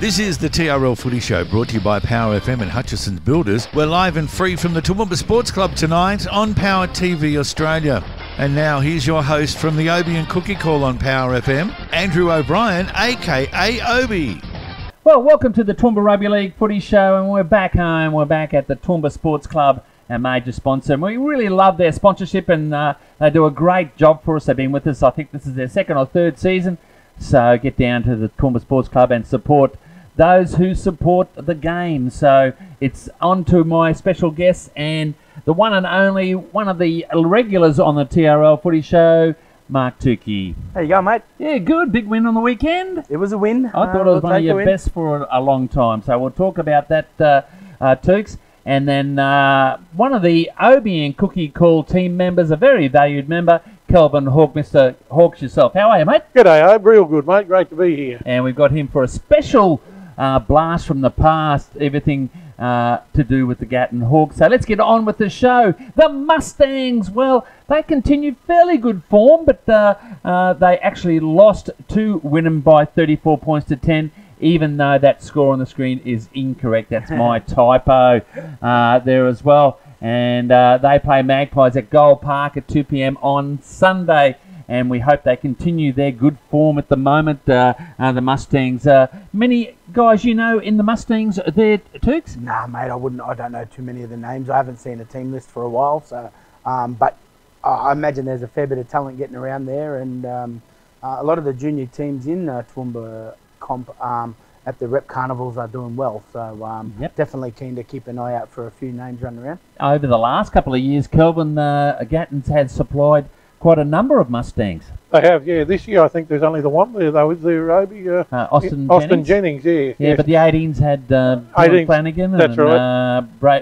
This is the TRL Footy Show, brought to you by Power FM and Hutchison's Builders. We're live and free from the Toowoomba Sports Club tonight on Power TV Australia. And now here's your host from the Obie and Cookie Call on Power FM, Andrew O'Brien, aka Obie. Well, welcome to the Toowoomba Rugby League Footy Show, and we're back home. We're back at the Toowoomba Sports Club, our major sponsor. And we really love their sponsorship, and they do a great job for us. They've been with us, I think this is their second or third season. So get down to the Toowoomba Sports Club and support those who support the game. So it's on to my special guest and the one and only, one of the regulars on the TRL Footy Show, Mark Tookey. How you going, mate? Yeah, good. Big win on the weekend. It was a win. I thought it was one of your best for a long time. So we'll talk about that, Tooks. And then one of the Obie and Cookie Call team members, a very valued member, Kelvin Haak. Mr. Hawks yourself. How are you, mate? G'day, Ob. Real good, mate. Great to be here. And we've got him for a special blast from the past, everything to do with the Gatton Hawks. So let's get on with the show. The Mustangs, well, they continued fairly good form, but they actually lost to Wynnum by 34 points to 10, even though that score on the screen is incorrect. That's my typo there as well. And they play Magpies at Gold Park at 2 p.m. on Sunday. And we hope they continue their good form at the moment, the Mustangs. Many guys you know in the Mustangs there, Tooks? Nah, mate, I don't know too many of the names. I haven't seen a team list for a while, so but I imagine there's a fair bit of talent getting around there, and a lot of the junior teams in Toowoomba comp at the Rep Carnivals are doing well. So definitely keen to keep an eye out for a few names running around. Over the last couple of years, Kelvin, Gatton's had supplied quite a number of Mustangs. They have, yeah. This year I think there's only the one there, though. Is there, Obie? Austin Jennings, yeah. Yeah, yes. But the 18s had Flanagan and right.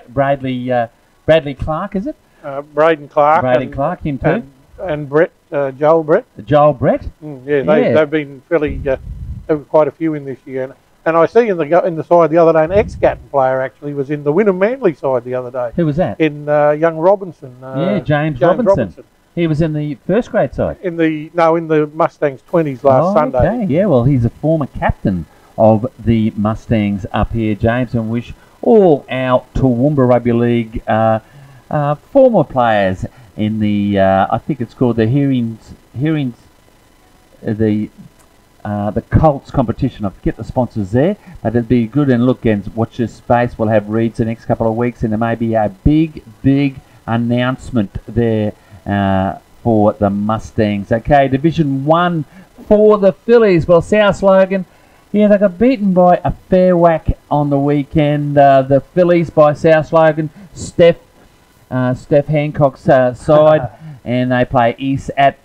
Bradley Clark, is it? Braden Clark. Braden Clark, him too. And Brett, Joel Brett. Joel Brett? They've been fairly, there were quite a few in this year. And I see in the side the other day, an ex-Gatton player actually was in the Wynnum Manly side the other day. Who was that? In young Robinson. James Robinson. He was in the first grade side? In the Mustangs 20s last Sunday. Okay, yeah, well, he's a former captain of the Mustangs up here, James, and wish all our Toowoomba Rugby League former players in the, I think it's called the the Colts competition. I forget the sponsors there, but it'd be good. And look, and watch this space. We'll have reads the next couple of weeks, and there may be a big announcement there for the Mustangs. Okay, Division 1 for the Phillies. Well, South Logan, yeah, they got beaten by a fair whack on the weekend. The Phillies by South Logan, Steph Hancock's side, and they play East at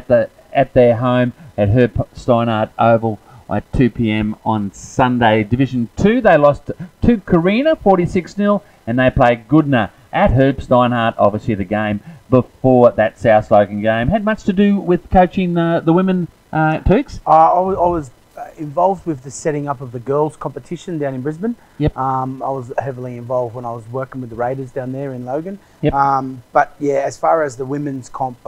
their home at Herb Steinhardt Oval at 2 p.m. on Sunday. Division 2, they lost to Carina 46-0, and they play Goodna at Herb Steinhardt. Obviously, the game before that South Logan game had much to do with coaching the women, Tooks? I was involved with the setting up of the girls' competition down in Brisbane. Yep. I was heavily involved when I was working with the Raiders down there in Logan. Yep. But yeah, as far as the women's comp,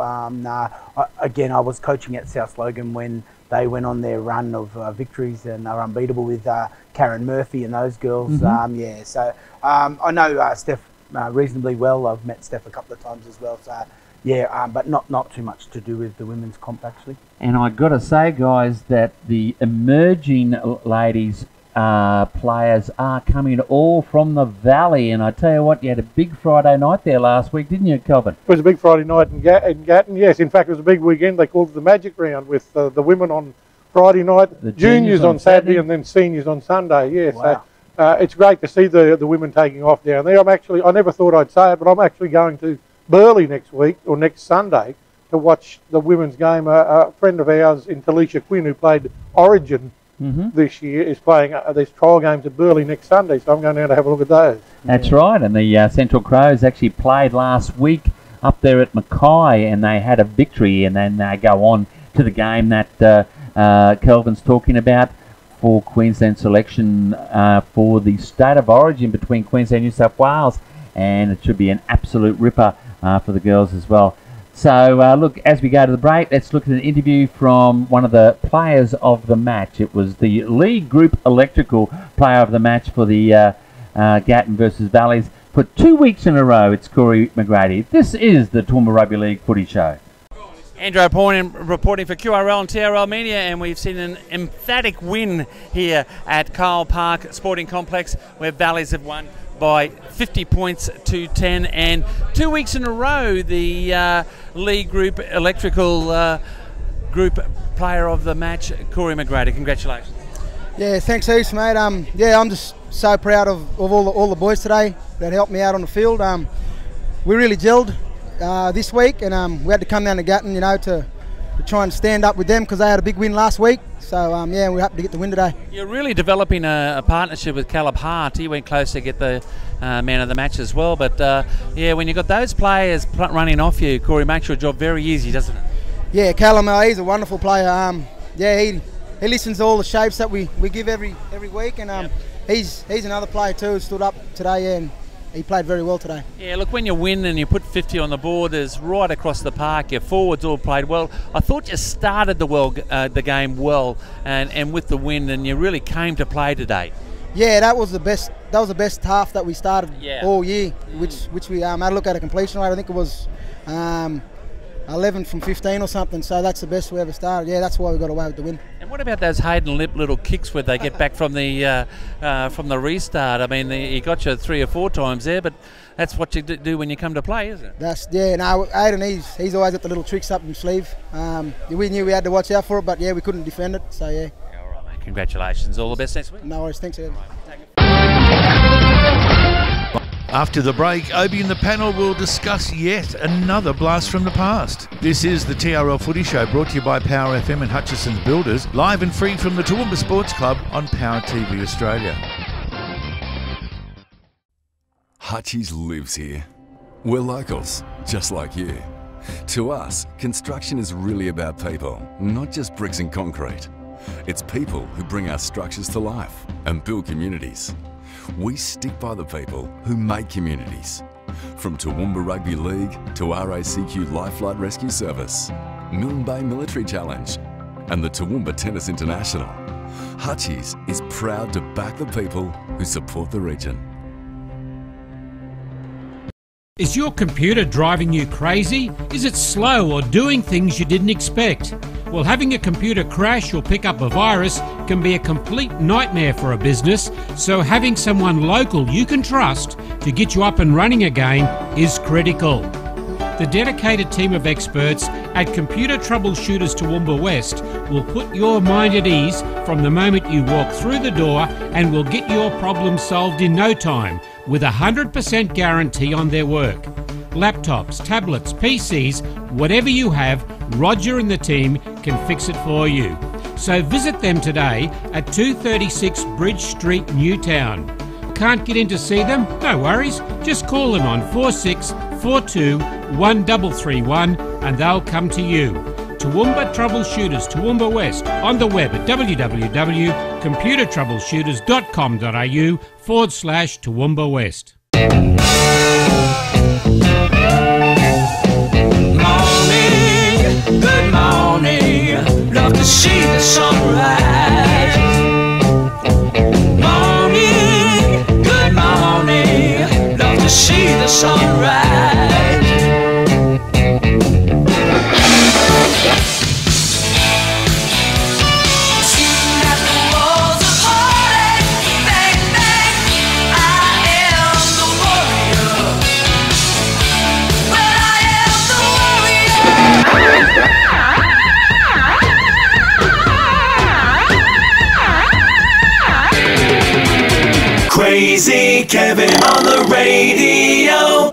again, I was coaching at South Logan when they went on their run of victories, and they were unbeatable with Karen Murphy and those girls. Mm-hmm. So I know Steph reasonably well. I've met Steph a couple of times as well. So yeah, but not too much to do with the women's comp actually. And I got to say, guys, that the emerging ladies players are coming all from the Valley. And I tell you what, you had a big Friday night there last week, didn't you, Kelvin? It was a big Friday night in Gatton, yes. In fact, it was a big weekend. They called it the Magic Round with the women on Friday night, the juniors on Saturday, and then seniors on Sunday, yes. Wow. So, it's great to see the women taking off down there. I never thought I'd say it, but I'm actually going to Burleigh next week, or next Sunday, to watch the women's game. A friend of ours in Talisha Quinn, who played Origin this year, is playing these trial games at Burleigh next Sunday, so I'm going down to have a look at those. That's right, and the Central Crows actually played last week up there at Mackay, and they had a victory, and then they go on to the game that Kelvin's talking about for Queensland selection for the State of Origin between Queensland and New South Wales, and it should be an absolute ripper for the girls as well. So, look, as we go to the break, let's look at an interview from one of the players of the match. It was the League Group Electrical player of the match for the Gatton versus Valleys. For 2 weeks in a row, it's Corey McGrady. This is the Toowoomba Rugby League Footy Show. Andrew O'Brien reporting for QRL and TRL Media, and we've seen an emphatic win here at Kyle Park Sporting Complex, where Valleys have won by 50 points to 10, and 2 weeks in a row the League Group Electrical Group Player of the Match, Corey McGrady. Congratulations. Yeah, thanks heaps, mate. Yeah, I'm just so proud of all the boys today that helped me out on the field. We really gelled this week, and we had to come down to Gatton, you know, to try and stand up with them because they had a big win last week. So yeah, we're happy to get the win today. You're really developing a partnership with Caleb Hart. He went close to get the man of the match as well. But yeah, when you've got those players running off you, Corey, makes your job very easy, doesn't it? Yeah, Callum, he's a wonderful player. Yeah, he listens to all the shapes that we give every week, and yep. he's another player too who stood up today, and he played very well today. Yeah, look, when you win and you put 50 on the board, there's right across the park. Your forwards all played well. I thought you started the game well, and with the win, and you really came to play today. Yeah, that was the best. That was the best half that we started all year, which we had a look at a completion rate. I think it was 11 from 15 or something. So that's the best we ever started. Yeah, that's why we got away with the win. And what about those Hayden Lip little kicks where they get back from the restart? I mean, he got you 3 or 4 times there, but that's what you do when you come to play, isn't it? No, Hayden, he's always got the little tricks up his sleeve. We knew we had to watch out for it, but yeah, we couldn't defend it. So yeah. All right, mate. Congratulations. All the best next week. No worries. Thanks, Ed. After the break, Obi and the panel will discuss yet another blast from the past. This is the TRL Footy Show, brought to you by Power FM and Hutchison's Builders, live and free from the Toowoomba Sports Club on Power TV Australia. Hutchies lives here. We're locals, just like you. To us, construction is really about people, not just bricks and concrete. It's people who bring our structures to life and build communities. We stick by the people who make communities. From Toowoomba Rugby League to RACQ Lifelight Rescue Service, Milne Bay Military Challenge, and the Toowoomba Tennis International, Hutchies is proud to back the people who support the region. Is your computer driving you crazy? Is it slow or doing things you didn't expect? Well, having a computer crash or pick up a virus can be a complete nightmare for a business, so having someone local you can trust to get you up and running again is critical. The dedicated team of experts at Computer Troubleshooters Toowoomba West will put your mind at ease from the moment you walk through the door and will get your problem solved in no time, with a 100% guarantee on their work. Laptops, tablets, PCs, whatever you have, Roger and the team can fix it for you. So visit them today at 236 Bridge Street, Newtown. Can't get in to see them? No worries. Just call them on 4642 1331 and they'll come to you. Toowoomba Troubleshooters Toowoomba West on the web at www.computertroubleshooters.com.au/Toowoomba West. Good morning, love to see the sunrise. Morning, good morning, love to see the sunrise. Crazy Kevin on the radio.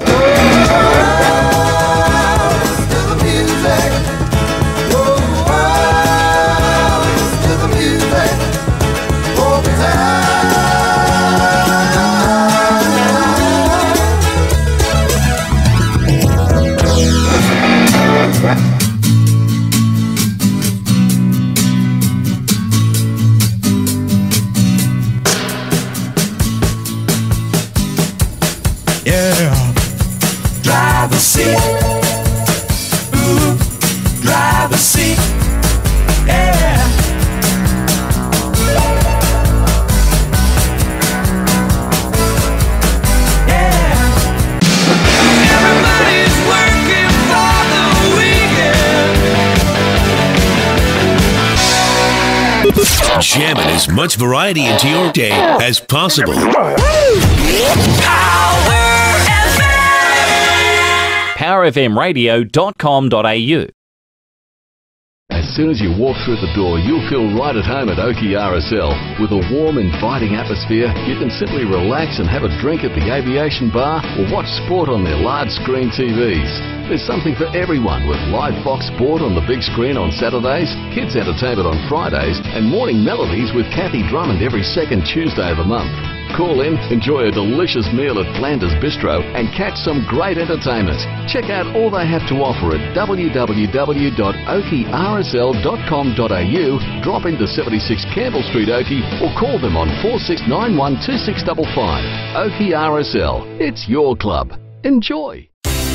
Driver's seat. jamming as much variety into your day as possible. PowerFMRadio.com.au. As soon as you walk through the door, you'll feel right at home at Oakey RSL. With a warm, inviting atmosphere, you can simply relax and have a drink at the aviation bar or watch sport on their large screen TVs. There's something for everyone with live Fox Sport on the big screen on Saturdays, kids entertainment on Fridays, and morning melodies with Kathy Drummond every second Tuesday of the month. Call in, enjoy a delicious meal at Flanders Bistro, and catch some great entertainment. Check out all they have to offer at www.oakeyrsl.com.au, drop into 76 Campbell Street, Oakey, or call them on 4691 2655. Oakey RSL, it's your club. Enjoy.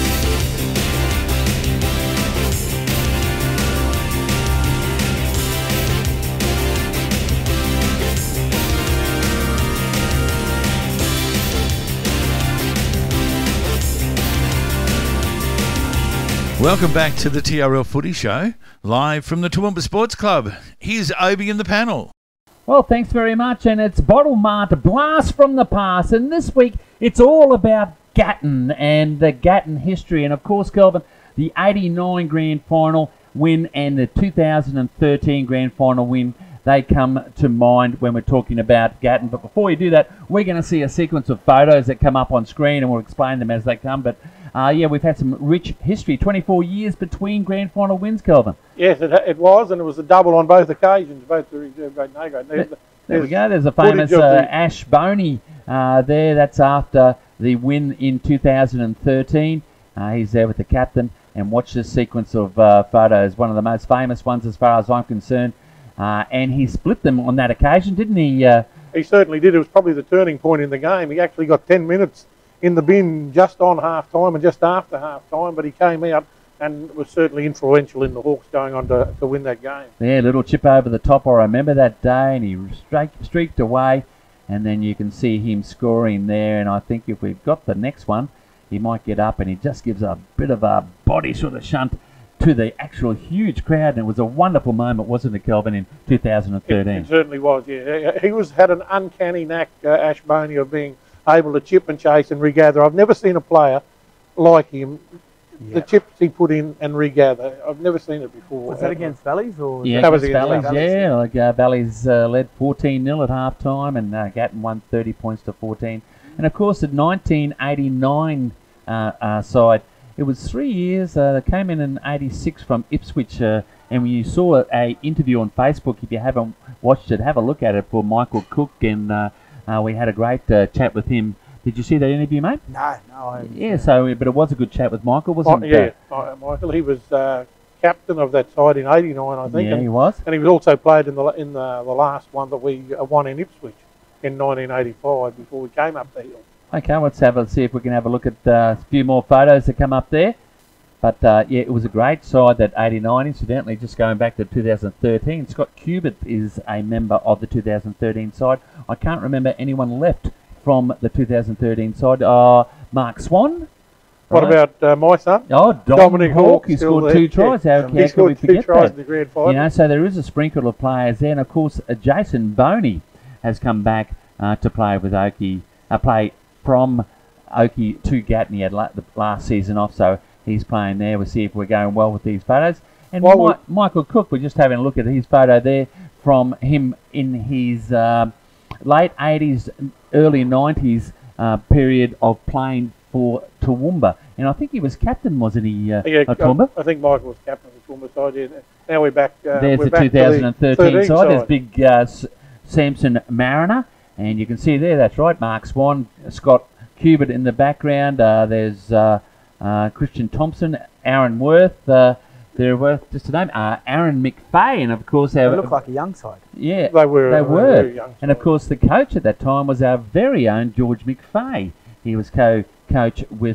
Welcome back to the TRL Footy Show, live from the Toowoomba Sports Club. Here's Obi in the panel. Well, thanks very much, and it's Bottle Mart Blast from the Past, and this week it's all about Gatton and the Gatton history, and of course, Kelvin, the 89 Grand Final win and the 2013 Grand Final win, they come to mind when we're talking about Gatton. But before we do that, we're going to see a sequence of photos that come up on screen, and we'll explain them as they come, but yeah, we've had some rich history. 24 years between grand final wins, Kelvin. Yes, it was, and it was a double on both occasions, both the reserve grade and A grade. There we go. There's a famous Ash Boney there. That's after the win in 2013. He's there with the captain, and watch this sequence of photos. One of the most famous ones as far as I'm concerned. And he split them on that occasion, didn't he? He certainly did. It was probably the turning point in the game. He actually got 10 minutes in the bin just on half-time and just after half-time, but he came out and was certainly influential in the Hawks going on to win that game. Yeah, little chip over the top. I remember that day, and he streaked away, and then you can see him scoring there, and I think if we've got the next one, he might get up, and he just gives a bit of a body sort of shunt to the actual huge crowd, and it was a wonderful moment, wasn't it, Kelvin, in 2013? It certainly was, yeah. He had an uncanny knack, Ash Boney, of being able to chip and chase and regather. I've never seen a player like him. Yeah. The chips he put in and regather, I've never seen it before. Was that against Valleys? Or yeah, against Valleys, yeah. Like Valleys led 14-0 at half-time, and Gatton won 30 points to 14. And, of course, the 1989 side, it was 3 years. They came in 86 from Ipswich, and when you saw an interview on Facebook, if you haven't watched it, have a look at it, for Michael Cook, and we had a great chat with him. Did you see that interview, mate? No, I haven't. Yeah, so, but it was a good chat with Michael, wasn't it? Yeah, Michael, he was captain of that side in 89, I think. Yeah, he was. And he was also played in the last one that we won in Ipswich in 1985 before we came up the hill. Okay, let's see if we can have a look at a few more photos that come up there. But, yeah, it was a great side, that 89. Incidentally, just going back to 2013, Scott Cubitt is a member of the 2013 side. I can't remember anyone left from the 2013 side. Mark Swan. What about my son? Oh, Dominic Haak. He scored 2 tries. How he scored 2 tries in the grand final. You know, so there is a sprinkle of players there. And, of course, Jason Boney has come back to play with Oakey, play from Oakey to Gatton. He had the last season off, so he's playing there. We'll see if we're going well with these photos. And Michael Cook, we're just having a look at his photo there from him in his late 80s, early 90s period of playing for Toowoomba. And I think he was captain, wasn't he, Toowoomba? I think Michael was captain of the Toowoomba side. Yeah. Now we're back. There's the 2013 side. There's big Samson Mariner. And you can see there, that's right, Mark Swan, Scott Cubitt in the background. There's Christian Thompson, Aaron Worth, they're worth just a name, Aaron McFay, and of course they look like a young side. Yeah, they were young. And of course the coach at that time was our very own George McFay. He was co-coach with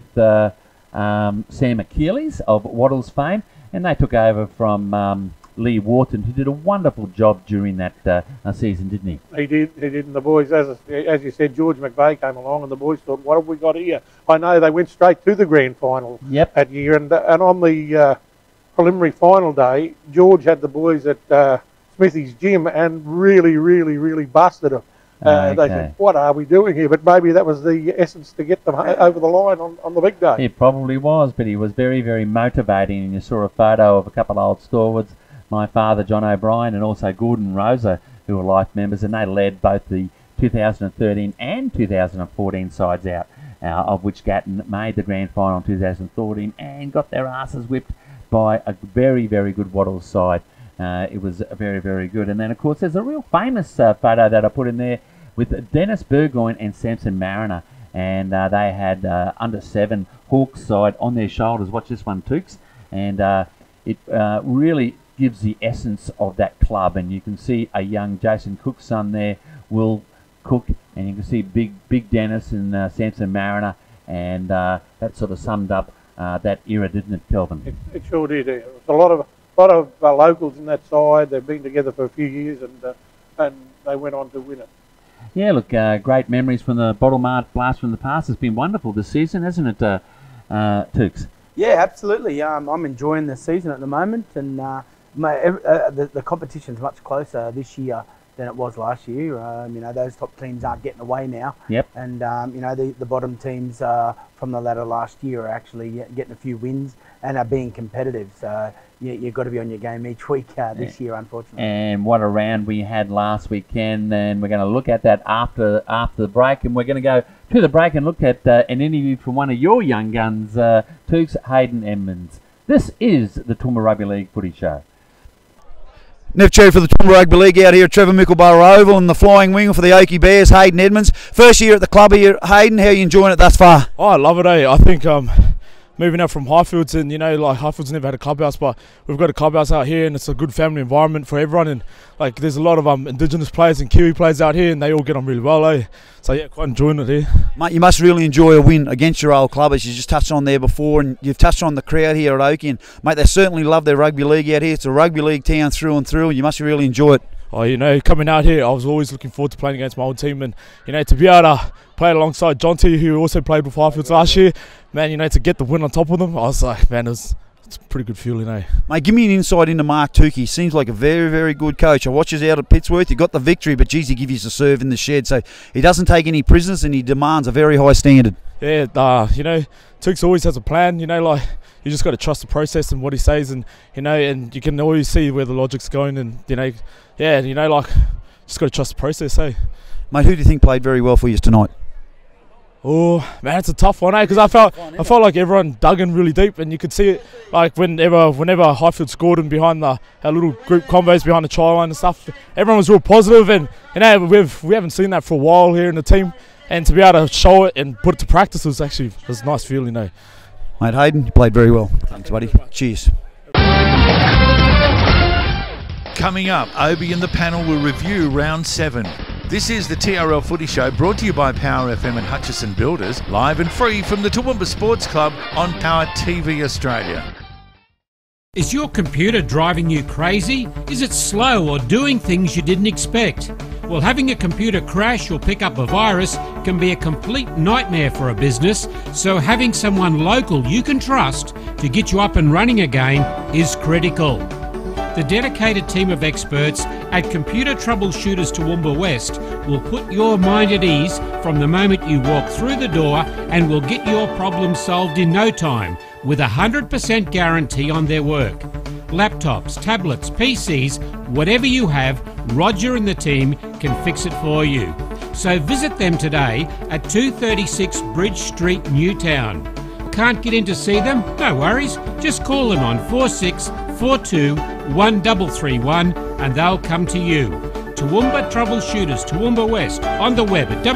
Sam Achilles of Waddles fame, and they took over from Lee Wharton, who did a wonderful job during that season, didn't he? He did, and the boys, as you said, George McVeigh came along, and the boys thought, what have we got here? I know they went straight to the grand final that year, and on the preliminary final day, George had the boys at Smithy's gym and really busted them. Okay. They said, what are we doing here? But maybe that was the essence to get them over the line on the big day. It probably was, but he was very motivating. And you saw a photo of a couple of old stalwarts, my father, John O'Brien, and also Gordon Rosa, who were life members, and they led both the 2013 and 2014 sides out, of which Gatton made the grand final in 2014 and got their asses whipped by a very good Wattles side. It was very good. And then, of course, there's a real famous photo that I put in there with Dennis Burgoyne and Samson Mariner. And they had under-7 Hawks side on their shoulders. Watch this one, Tooks. And it really gives the essence of that club. And you can see a young Jason Cook's son there, Will Cook. And you can see big Dennis and Samson Mariner. And that sort of summed up that era, didn't it, Kelvin? It sure did. It was a lot of locals in that side. They've been together for a few years, and they went on to win it. Yeah, look, great memories from the Bottle Mart blast from the past. It's been wonderful this season, hasn't it, Tooks? Yeah, absolutely. I'm enjoying the season at the moment, and the competition's much closer this year than it was last year. Those top teams aren't getting away now. Yep. And the bottom teams from the ladder last year are actually getting a few wins and are being competitive. So you've got to be on your game each week this year, unfortunately. And what a round we had last weekend, and we're going to look at that after the break, and we're going to go to the break and look at an interview from one of your young guns, Tooks Hayden Edmonds. This is the Toowoomba Rugby League Footy Show. Nev Cherry for the Toowoomba Rugby League out here at Trevor Mickleborough Oval, and the flying winger for the Oakey Bears, Hayden Edmonds. First year at the club here, Hayden. How are you enjoying it thus far? Oh, I love it, eh? I think moving out from Highfields, and Highfields never had a clubhouse, but we've got a clubhouse out here, and it's a good family environment for everyone. And there's a lot of Indigenous players and Kiwi players out here, and they all get on really well, eh? So yeah, quite enjoying it here. Mate, you must really enjoy a win against your old club, as you just touched on there before, and you've touched on the crowd here at Oakey. And mate, they certainly love their rugby league out here. It's a rugby league town through and through, and you must really enjoy it. Oh, coming out here, I was always looking forward to playing against my old team, and to be able to play alongside Jonty, who also played with Highfields last year, man, to get the win on top of them, I was like, man, it's a pretty good feeling, eh? Mate, give me an insight into Mark Tookey. Seems like a very good coach. I watch us out at Pittsworth. You got the victory, but geez, he gives you a serve in the shed, so he doesn't take any prisoners, and he demands a very high standard. Yeah, Tooks always has a plan. You just got to trust the process and what he says, and and you can always see where the logic's going, and just got to trust the process, eh? Mate, who do you think played very well for you tonight? Oh man, it's a tough one, eh? Because I felt like everyone dug in really deep, and you could see it whenever Highfield scored and behind our little group combos behind the try line and stuff. Everyone was real positive, and we haven't seen that for a while here in the team, and to be able to show it and put it to practice was a nice feeling, eh? Mate, Hayden, you played very well. Thanks, buddy. Cheers. Coming up, Obi and the panel will review round 7. This is the TRL Footy Show, brought to you by Power FM and Hutchison Builders, live and free from the Toowoomba Sports Club on Power TV Australia. Is your computer driving you crazy? Is it slow or doing things you didn't expect? Well, having a computer crash or pick up a virus can be a complete nightmare for a business, so having someone local you can trust to get you up and running again is critical. The dedicated team of experts at Computer Troubleshooters Toowoomba West will put your mind at ease from the moment you walk through the door and will get your problem solved in no time with a 100% guarantee on their work. Laptops, tablets, PCs, whatever you have, Roger and the team can fix it for you. So visit them today at 236 Bridge Street, Newtown. Can't get in to see them? No worries. Just call them on 4642 1331 and they'll come to you. Toowoomba Troubleshooters Toowoomba West on the web at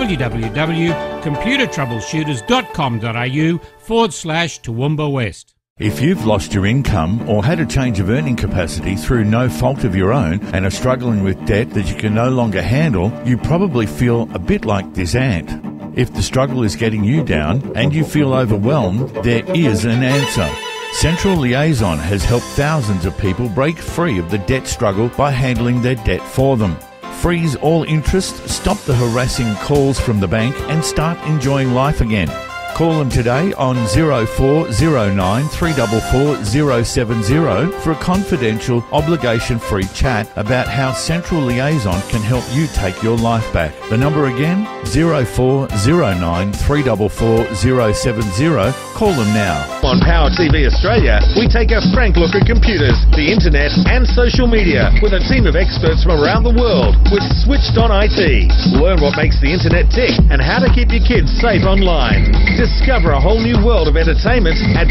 www.computertroubleshooters.com.au/Toowoomba West. If you've lost your income or had a change of earning capacity through no fault of your own and are struggling with debt that you can no longer handle, you probably feel a bit like this ant. If the struggle is getting you down and you feel overwhelmed, there is an answer. Central Liaison has helped thousands of people break free of the debt struggle by handling their debt for them. Freeze all interest, stop the harassing calls from the bank and start enjoying life again. Call them today on 0409 344 070 for a confidential, obligation-free chat about how Central Liaison can help you take your life back. The number again, 0409 344 070. Call them now. On Power TV Australia, we take a frank look at computers, the internet and social media with a team of experts from around the world with Switched On IT. Learn what makes the internet tick and how to keep your kids safe online. Discover a whole new world of entertainment at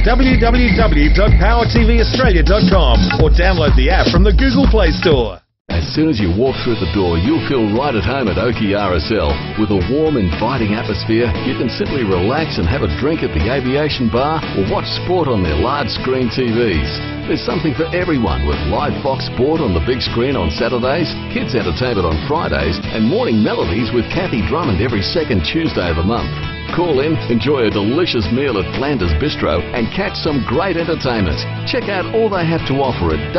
www.powertvaustralia.com or download the app from the Google Play Store. As soon as you walk through the door, you'll feel right at home at Tookey RSL. With a warm, inviting atmosphere, you can simply relax and have a drink at the aviation bar or watch sport on their large screen TVs. There's something for everyone with live Fox Sport on the big screen on Saturdays, kids entertainment on Fridays, and morning melodies with Kathy Drummond every second Tuesday of the month. Call in, enjoy a delicious meal at Flanders Bistro, and catch some great entertainment. Check out all they have to offer at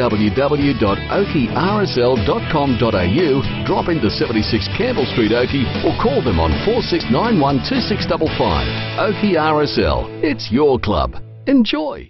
www.oakeyrsl.com.au, drop into 76 Campbell Street, Oakey, or call them on 4691 2655. Tookey RSL, it's your club. Enjoy.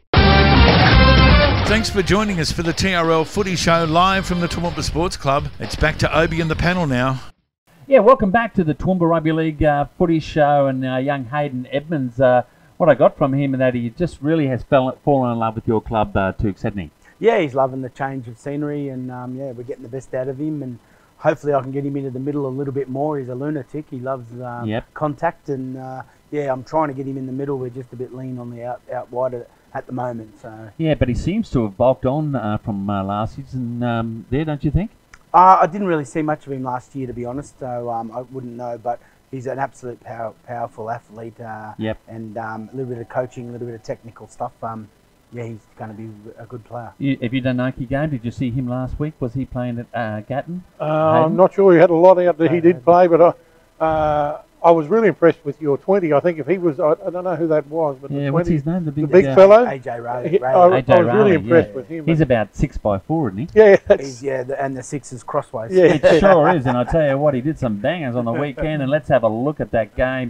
Thanks for joining us for the TRL Footy Show live from the Toowoomba Sports Club. It's back to Obi and the panel now. Yeah, welcome back to the Toowoomba Rugby League Footy Show, and young Hayden Edmonds. What I got from him is that he just really has fallen in love with your club, Tooks, hasn't he? Yeah, he's loving the change of scenery, and yeah, we're getting the best out of him, and hopefully I can get him into the middle a little bit more. He's a lunatic. He loves contact, and yeah, I'm trying to get him in the middle. We're just a bit lean on the out wide at the moment. So yeah, but he seems to have bulked on from last season there, don't you think? I didn't really see much of him last year, to be honest, so I wouldn't know, but he's an absolute powerful athlete, and a little bit of coaching, a little bit of technical stuff. Yeah, he's going to be a good player. Have you done an Oakey game? Did you see him last week? Was he playing at Gatton? I'm not sure. He had a lot out that he did play, but I was really impressed with your 20. I think if he was, I don't know who that was, but yeah, the 20, what's his name? The big fellow? AJ Ray. I was really impressed with him. He's about 6'4", isn't he? Yeah. And the 6 is crossways. Yeah, it sure is. And I tell you what, he did some bangers on the weekend. And let's have a look at that game.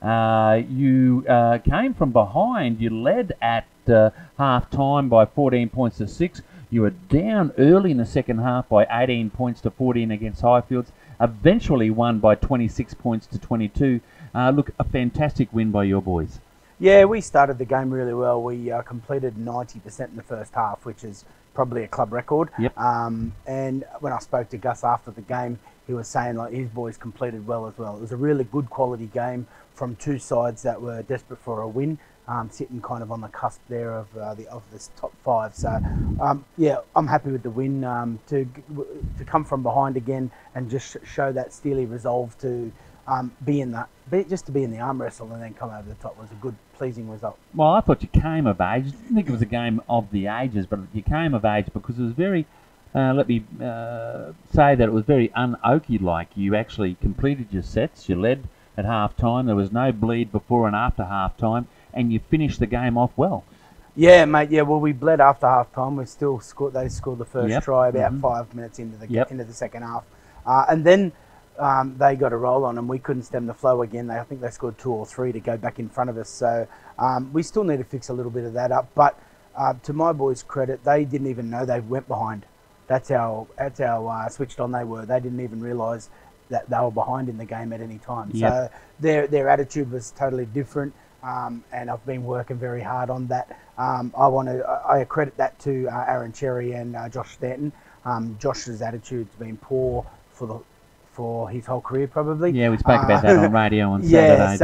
You came from behind. You led at half time by 14 points to 6. You were down early in the second half by 18 points to 14 against Highfields. Eventually won by 26 points to 22. Look, a fantastic win by your boys. Yeah, we started the game really well. We completed 90% in the first half, which is probably a club record. Yep. And when I spoke to Gus after the game, he was saying like his boys completed well as well. It was a really good quality game from two sides that were desperate for a win, sitting kind of on the cusp there of this top 5. So yeah, I'm happy with the win. To come from behind again and just show that steely resolve to be in the arm wrestle and then come over the top was a good, pleasing result. Well, I thought you came of age. I didn't think it was a game of the ages, but you came of age because it was very. Let me say that it was very un-Oakey-like. You actually completed your sets. You led at half time. There was no bleed before and after half time, and you finished the game off well. Yeah, mate. Yeah, well, we bled after half time. We still scored. They scored the first try about 5 minutes into the second half, and then they got a roll on, and we couldn't stem the flow again. I think they scored 2 or 3 to go back in front of us. So we still need to fix a little bit of that up. But to my boys' credit, they didn't even know they went behind. That's how switched on they were. They didn't even realise that they were behind in the game at any time. So their attitude was totally different, and I've been working very hard on that. I credit that to Aaron Cherry and Josh Stanton. Josh's attitude's been poor for his whole career, probably. Yeah, we spoke about that on radio on Saturday.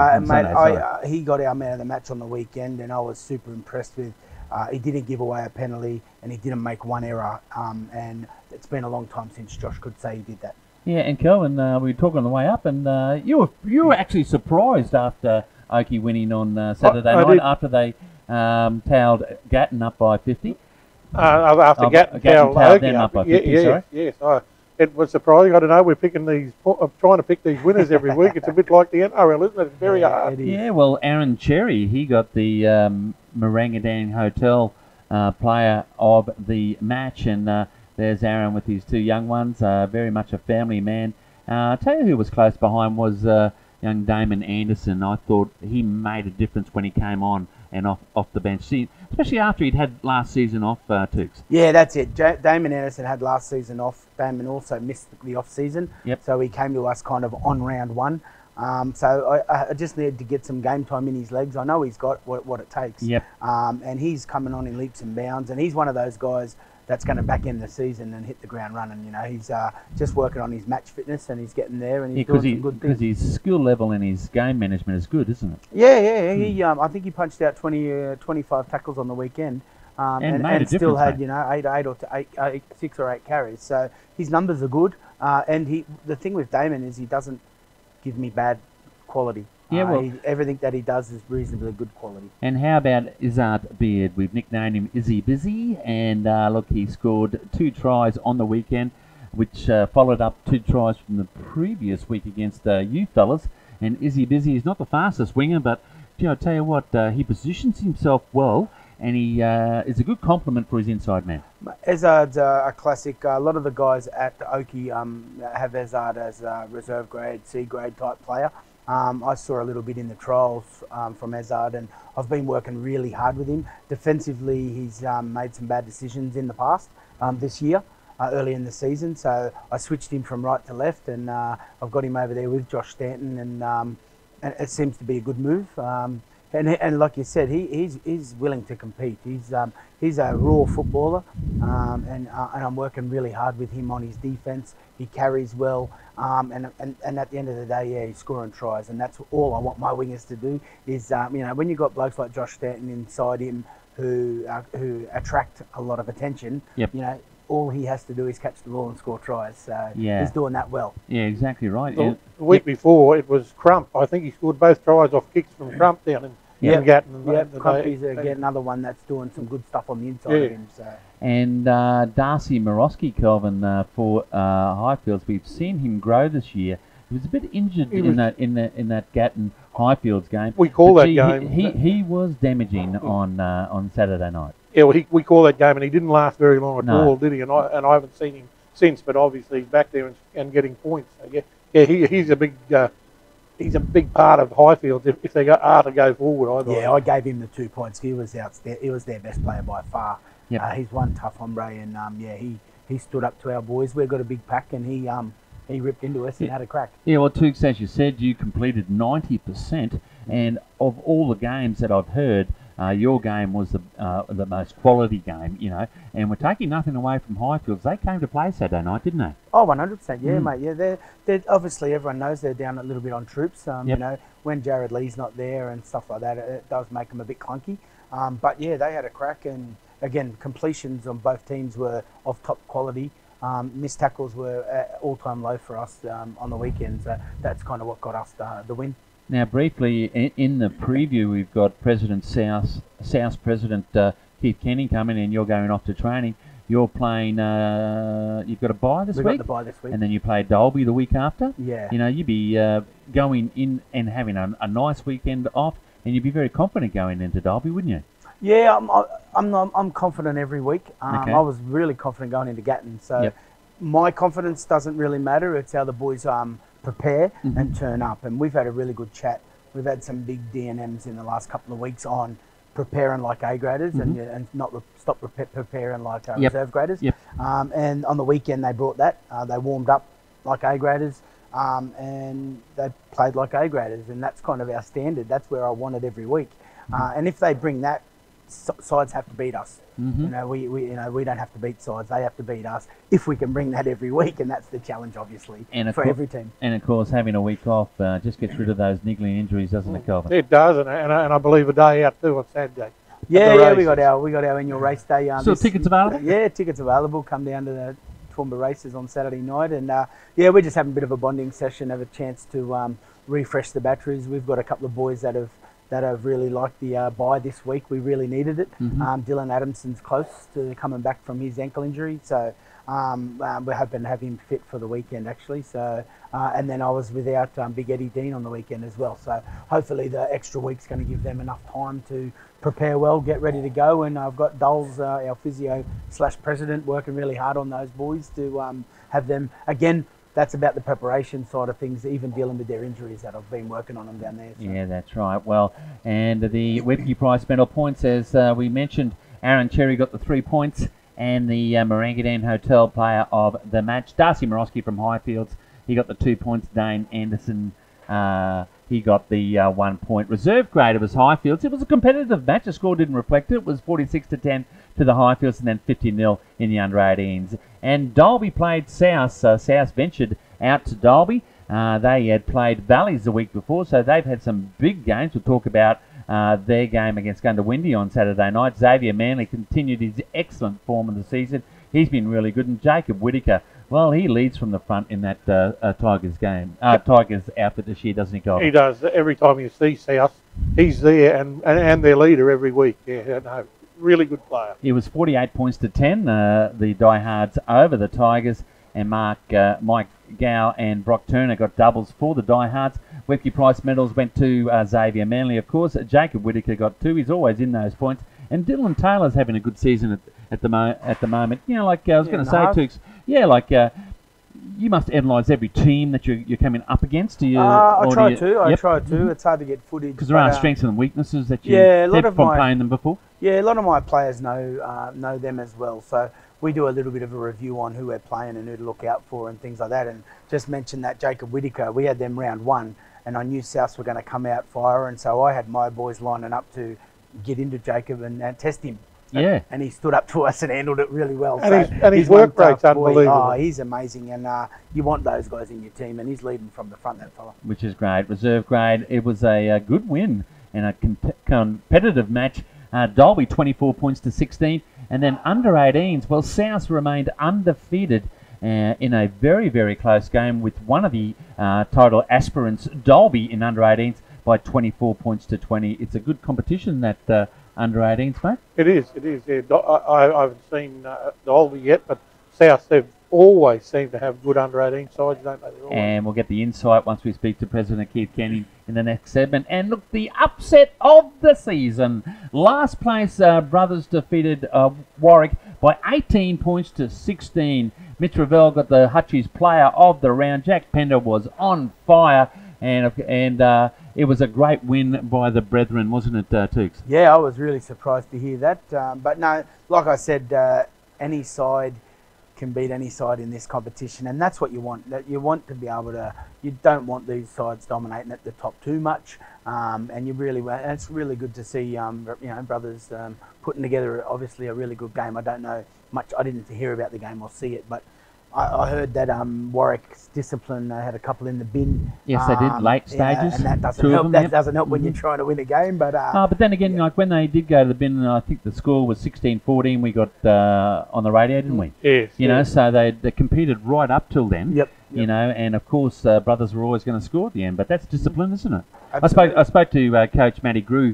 So he got our man of the match on the weekend, and I was super impressed with. He didn't give away a penalty, and he didn't make one error. And it's been a long time since Josh could say he did that. Yeah, and Kelvin, we were talking on the way up, and you were actually surprised after Oakey winning on Saturday night after they towed Gatton up by 50. After Gatton towed them up by 50. Sorry. Yes. It was surprising. I don't know. We're picking trying to pick these winners every week. It's a bit like the NRL, isn't it? It's very hard. Yeah. Well, Aaron Cherry, he got the Marangadang Hotel player of the match, and there's Aaron with his 2 young ones. Very much a family man. I tell you who was close behind was young Damon Anderson. I thought he made a difference when he came on and off the bench, especially after he'd had last season off, Tooks. Yeah, that's it. Damon Anderson had last season off. Damon also missed the off season, so he came to us kind of on round one. So I just needed to get some game time in his legs. I know he's got what it takes. And he's coming on in leaps and bounds, and he's one of those guys that's going to back end the season and hit the ground running. You know, he's just working on his match fitness, and he's getting there, and he's doing some good things. Because his skill level and his game management is good, isn't it? Yeah. He, I think he punched out 25 tackles on the weekend, and still had, you know, 6 or 8 carries. So his numbers are good, and the thing with Damon is he doesn't give me bad quality. Yeah, everything that he does is reasonably good quality. And how about Izzard Beard? We've nicknamed him Izzy Busy, and look, he scored 2 tries on the weekend, which followed up 2 tries from the previous week against you fellas. And Izzy Busy is not the fastest winger, but I tell you what, he positions himself well, and he is a good compliment for his inside man. Izzard's a classic. A lot of the guys at Oakey have Izzard as a reserve grade, C grade type player. I saw a little bit in the trials from Izzard, and I've been working really hard with him. Defensively, he's made some bad decisions in the past this year, early in the season. So I switched him from right to left, and I've got him over there with Josh Stanton, and it seems to be a good move. And like you said, he's willing to compete. He's a raw footballer, and I'm working really hard with him on his defence. He carries well, and at the end of the day, yeah, he's scoring tries, and that's all I want my wingers to do. Is you know, when you've got blokes like Josh Stanton inside him who attract a lot of attention, you know, all he has to do is catch the ball and score tries. So he's doing that well. Yeah, exactly right. The week before, it was Crump. I think he scored both tries off kicks from Crump down in Gatton. Crump is again another one that's doing some good stuff on the inside of him. So. And Darcy Morosky, Kelvin, for Highfields, we've seen him grow this year. He was a bit injured in that Gatton Highfields game. We call that game. He was damaging on Saturday night. Yeah, well, we call that game, and he didn't last very long at all, did he? And I haven't seen him since, but obviously he's back there and getting points. So he's a big part of Highfields if they are to go forward. I gave him the 2 points. He was outstanding. He was their best player by far. He's one tough hombre, and he stood up to our boys. We've got a big pack, and he ripped into us and had a crack. Yeah, well, Tooks, as you said, you completed 90%, and of all the games that I've heard, your game was the most quality game, you know, and we're taking nothing away from Highfields. They came to play Saturday night, didn't they? Oh, 100%, yeah, mate. Yeah, they're obviously everyone knows they're down a little bit on troops. You know, when Jared Lee's not there and stuff like that, it does make them a bit clunky. But yeah, they had a crack, and again, completions on both teams were of top quality. Missed tackles were at all-time low for us on the weekends. That's kind of what got us the win. Now, briefly, in the preview, we've got South President Keith Kenny coming, and you're going off to training. You're playing. You've got a bye this week. We've got the bye this week, and then you play Dalby the week after. Yeah. You know, you'd be going in and having a nice weekend off, and you'd be very confident going into Dalby, wouldn't you? Yeah, I'm confident every week. I was really confident going into Gatton. So my confidence doesn't really matter. It's how the boys prepare and turn up. And we've had a really good chat. We've had some big DNMs in the last couple of weeks on preparing like A graders and not stop preparing like reserve graders. And on the weekend they brought that. They warmed up like A graders and they played like A graders, and that's kind of our standard. That's where I want it every week. And if they bring that, sides have to beat us. You know, we don't have to beat sides; they have to beat us. If we can bring that every week, and that's the challenge, obviously, for every team. And of course, having a week off just gets rid of those niggling injuries, doesn't it, Kelvin? It does, and I believe a day out too on Saturday. Yeah, we got our annual race day. So tickets available? Yeah, tickets available. Come down to the Toowoomba races on Saturday night, and yeah, we're just having a bit of a bonding session, have a chance to refresh the batteries. We've got a couple of boys that have really liked the bye this week. We really needed it. Dylan Adamson's close to coming back from his ankle injury, so we're hoping to have him fit for the weekend actually. So and then I was without Big Eddie Dean on the weekend as well, so hopefully the extra week's going to give them enough time to prepare well, get ready to go. And I've got Doles, our physio / president, working really hard on those boys to have them again that's about the preparation side of things, even dealing with their injuries that I've been working on them down there. So. Yeah, that's right. Well, and the Webke Prize medal points, as we mentioned, Aaron Cherry got the 3 points, and the Marangadan Hotel player of the match, Darcy Morosky from Highfields, he got the 2 points. Dane Anderson, he got the 1 point. Reserve grade, it was Highfields. It was a competitive match. The score didn't reflect it. It was 46-10 to the Highfields, and then 50-0 in the under-18s. And Dalby played South. South ventured out to Dalby. They had played Valleys the week before, so they've had some big games. We'll talk about their game against Gundawindi on Saturday night. Xavier Manley continued his excellent form of the season. He's been really good. And Jacob Whittaker, well, he leads from the front in that Tigers game. Tigers outfit this year, doesn't he, Kelvin? He does. Every time you see South, he's there and their leader every week. Yeah, no, really good player. It was 48 points to 10, the diehards over the Tigers, and Mike Gow and Brock Turner got doubles for the diehards. Webke Prize medals went to Xavier Manley, of course. Jacob Whittaker got 2. He's always in those points. And Dylan Taylor's having a good season at the moment. You know, like I was going to say, Tooks, you must analyse every team that you're coming up against. Do you? I try to. It's hard to get footage. Because there are strengths and weaknesses that you a lot of from playing them before. Yeah, a lot of my players know them as well. So we do a little bit of a review on who we're playing and who to look out for and things like that. And just mention that Jacob Whittaker, we had them round 1, and I knew Souths were going to come out fire, and so I had my boys lining up to get into Jacob and test him. Yeah. And he stood up to us and handled it really well. And his work rate's unbelievable. Oh, he's amazing, and you want those guys in your team, and he's leading from the front, that fella. Which is great. Reserve grade, it was a good win and a competitive match. Dalby 24 points to 16, and then under 18s, well, South remained undefeated in a very, very close game with one of the title aspirants, Dalby, in under 18s by 24 points to 20. It's a good competition, that under 18s, mate. It is. Yeah. I haven't seen Dalby yet, but South, they've always seemed to have good under 18 sides, don't they? And we'll get the insight once we speak to President Keith Kenny in the next segment. And look, the upset of the season. Last place Brothers defeated Warwick by 18 points to 16. Mitch Ravel got the Hutchies player of the round. Jack Pender was on fire, and it was a great win by the Brethren, wasn't it, Tooks? Yeah, I was really surprised to hear that. But no, like I said, any side can beat any side in this competition, and that's what you want. That you want to be able to. You don't want these sides dominating at the top too much, and you really. And it's really good to see, Brothers putting together obviously a really good game. I don't know much. I didn't hear about the game or see it, but I heard that Warwick's discipline had a couple in the bin. Yes, they did, late stages. And that doesn't help. That doesn't help when you're trying to win a game. But but then again, like when they did go to the bin, I think the score was 16-14. We got on the radio, didn't we? Yes. You know, so they competed right up till then. Yep. You know, and of course, Brothers were always going to score at the end. But that's discipline, isn't it? Absolutely. I spoke to Coach Matty Grew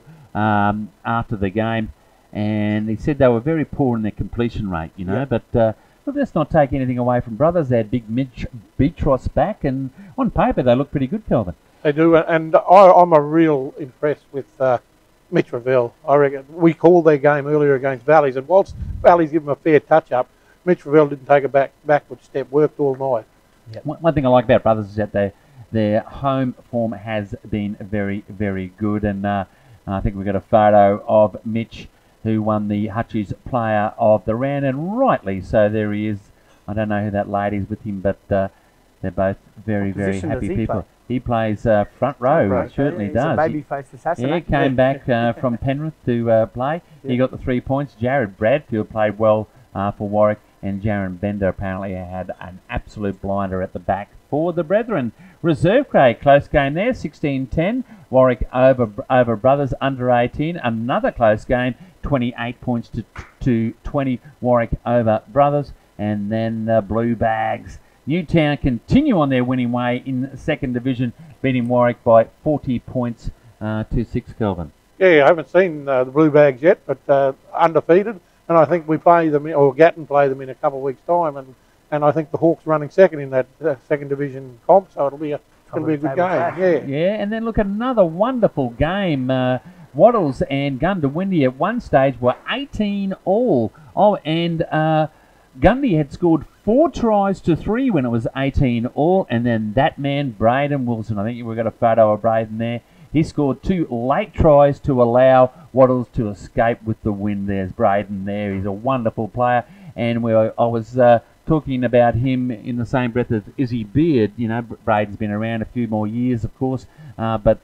after the game, and he said they were very poor in their completion rate. You know, but. Well, let's not take anything away from Brothers. They had big Mitch Beatros back, and on paper they look pretty good, Kelvin. They do, and I'm a real impressed with Mitch Ravel. I reckon we called their game earlier against Valleys, and whilst Valleys give them a fair touch-up, Mitch Ravel didn't take a backward step, worked all night. Yep. One thing I like about Brothers is that their home form has been very, very good, and I think we've got a photo of Mitch, who won the Hutchies player of the round, and rightly so. There he is. I don't know who that lady's with him, but they're both very, very happy people. He plays front row, certainly does. He's a babyface assassin. Yeah, came back from Penrith to play. Yeah. He got the 3 points. Jared Bradfield played well for Warwick, and Jaron Bender apparently had an absolute blinder at the back for the Brethren. Reserve grade, close game there, 16-10. Warwick over Brothers under 18. Another close game, 28 points to 20. Warwick over Brothers. And then the Blue Bags. Newtown continue on their winning way in second division, beating Warwick by 40 points to 6, Kelvin. Yeah, I haven't seen the Blue Bags yet, but undefeated. And I think we play them, or Gatton play them in a couple of weeks' time. And I think the Hawks running second in that second division comp, so it'll be a good game. Yeah, and then look at another wonderful game. Waddles and Gundawindi at one stage were 18 all. Oh, and Gundy had scored 4 tries to 3 when it was 18 all, and then that man, Braden Wilson, I think we've got a photo of Braden there. He scored 2 late tries to allow Wattles to escape with the win. There's Braden there. He's a wonderful player, and I was talking about him in the same breath as Izzy Beard. You know, Braden's been around a few more years, of course, but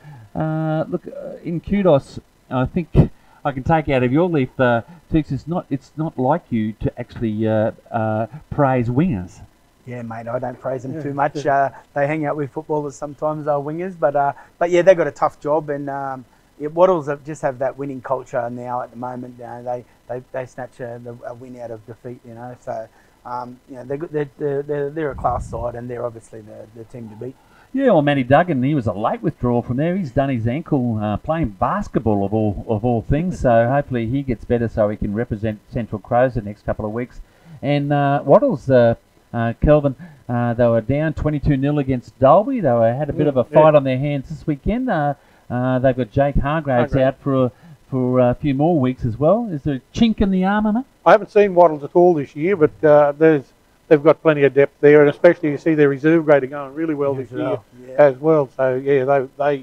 look, in kudos, I think I can take out of your leaf, Tooks, it's not like you to actually praise wingers. Yeah, mate, I don't praise them too much. They hang out with footballers sometimes, are wingers, but yeah, they've got a tough job, and Wattles just have that winning culture now at the moment. You know, they snatch a win out of defeat. You know, so you know, they're a class side, and they're obviously the team to beat. Yeah, well, Matty Duggan, he was a late withdrawal from there. He's done his ankle playing basketball of all things. So hopefully he gets better so he can represent Central Crows the next couple of weeks. And Wattles, Kelvin, they were down 22-0 against Dalby. They had a bit of a fight on their hands this weekend. They've got Jake Hargraves out for a few more weeks as well. Is there a chink in the armour, mate? I haven't seen Wattles at all this year, but they've got plenty of depth there, and especially you see their reserve grade are going really well this year as well. So yeah,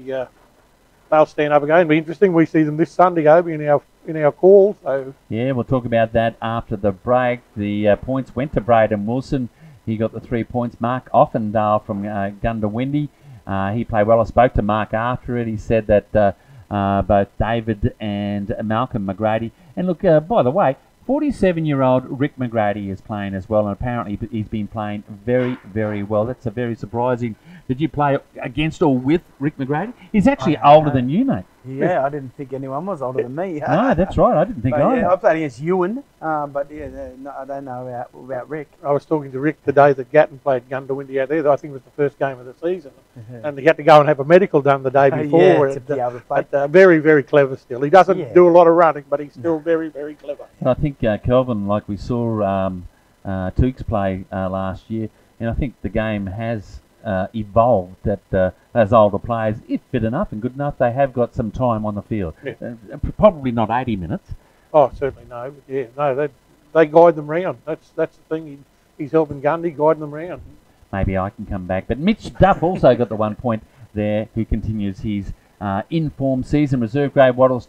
they'll stand up again. It'll be interesting. We see them this Sunday, Obi, in our call. So yeah, we'll talk about that after the break. The points went to Braden Wilson. He got the 3 points. Mark Offendale from Gundawindi. He played well. I spoke to Mark after it. He said that both David and Malcolm McGrady. And look, by the way, 47-year-old Rick McGrady is playing as well, and apparently he's been playing very, very well. That's a very surprising. Did you play against or with Rick McGrady? He's actually older than you, mate. Yeah, I didn't think anyone was older than me. No, that's right. I didn't think either. Yeah, I played against Ewan, but yeah, no, I don't know about Rick. I was talking to Rick the day that Gatton played Gundawindi out there. I think it was the first game of the season. And he had to go and have a medical done the day before. To be able to play. But very, very clever still. He doesn't do a lot of running, but he's still very, very clever. And I think Kelvin, like we saw Tooks play last year, and I think the game has evolved that those older players, if fit enough and good enough, they have got some time on the field. Probably not 80 minutes. Oh, certainly no. But yeah, no, they guide them round. That's the thing. He's helping Gundy, guiding them round. Maybe I can come back. But Mitch Duff also got the 1 point there, who continues his in-form season. Reserve grade Wattles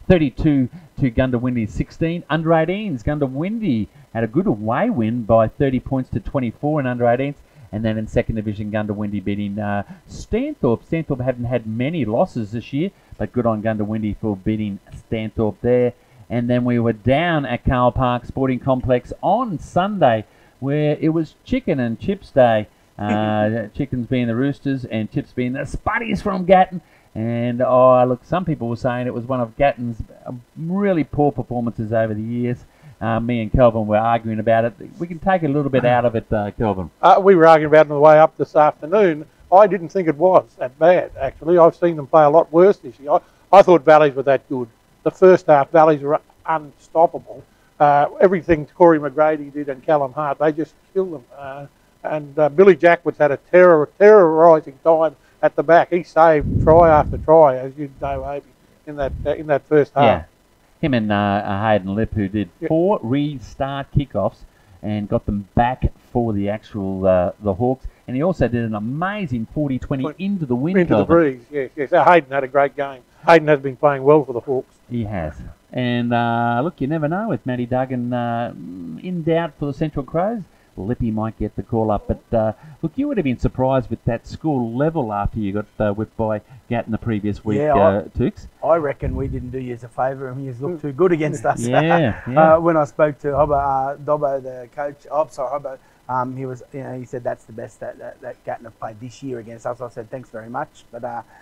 32 to Gundawindi 16. Under 18s, Gundawindi had a good away win by 30 points to 24 in under 18s. And then in second division, Gundawindi beating Stanthorpe. Stanthorpe haven't had many losses this year, but good on Gundawindi for beating Stanthorpe there. And then we were down at Carl Park Sporting Complex on Sunday, where it was Chicken and Chips Day. Chickens being the Roosters and Chips being the Spuddies from Gatton. And look, some people were saying it was one of Gatton's really poor performances over the years. Me and Kelvin were arguing about it. We can take a little bit out of it, Kelvin. We were arguing about it on the way up this afternoon. I didn't think it was that bad, actually. I've seen them play a lot worse this year. I thought Valleys were that good. The first half, Valleys were unstoppable. Everything Corey McGrady did and Callum Hart, they just killed them. And Billy Jackwoods had a terrorising time at the back. He saved try after try, as you know, Abby, in that first half. Yeah. Him and Hayden Lip, who did 4 restart kickoffs and got them back for the actual the Hawks. And he also did an amazing 40-20 into the wind. Into the breeze, yes. Hayden had a great game. Hayden has been playing well for the Hawks. He has. And look, you never know with Matty Duggan in doubt for the Central Crows. Lippy might get the call up, but look, you would have been surprised with that school level after you got whipped by Gatton the previous week, Tooks. I reckon we didn't do you a favour, and you looked too good against us. Yeah. When I spoke to Dobbo, the coach, Hobbo, he was, he said that's the best that Gatton have played this year against us. I said thanks very much, but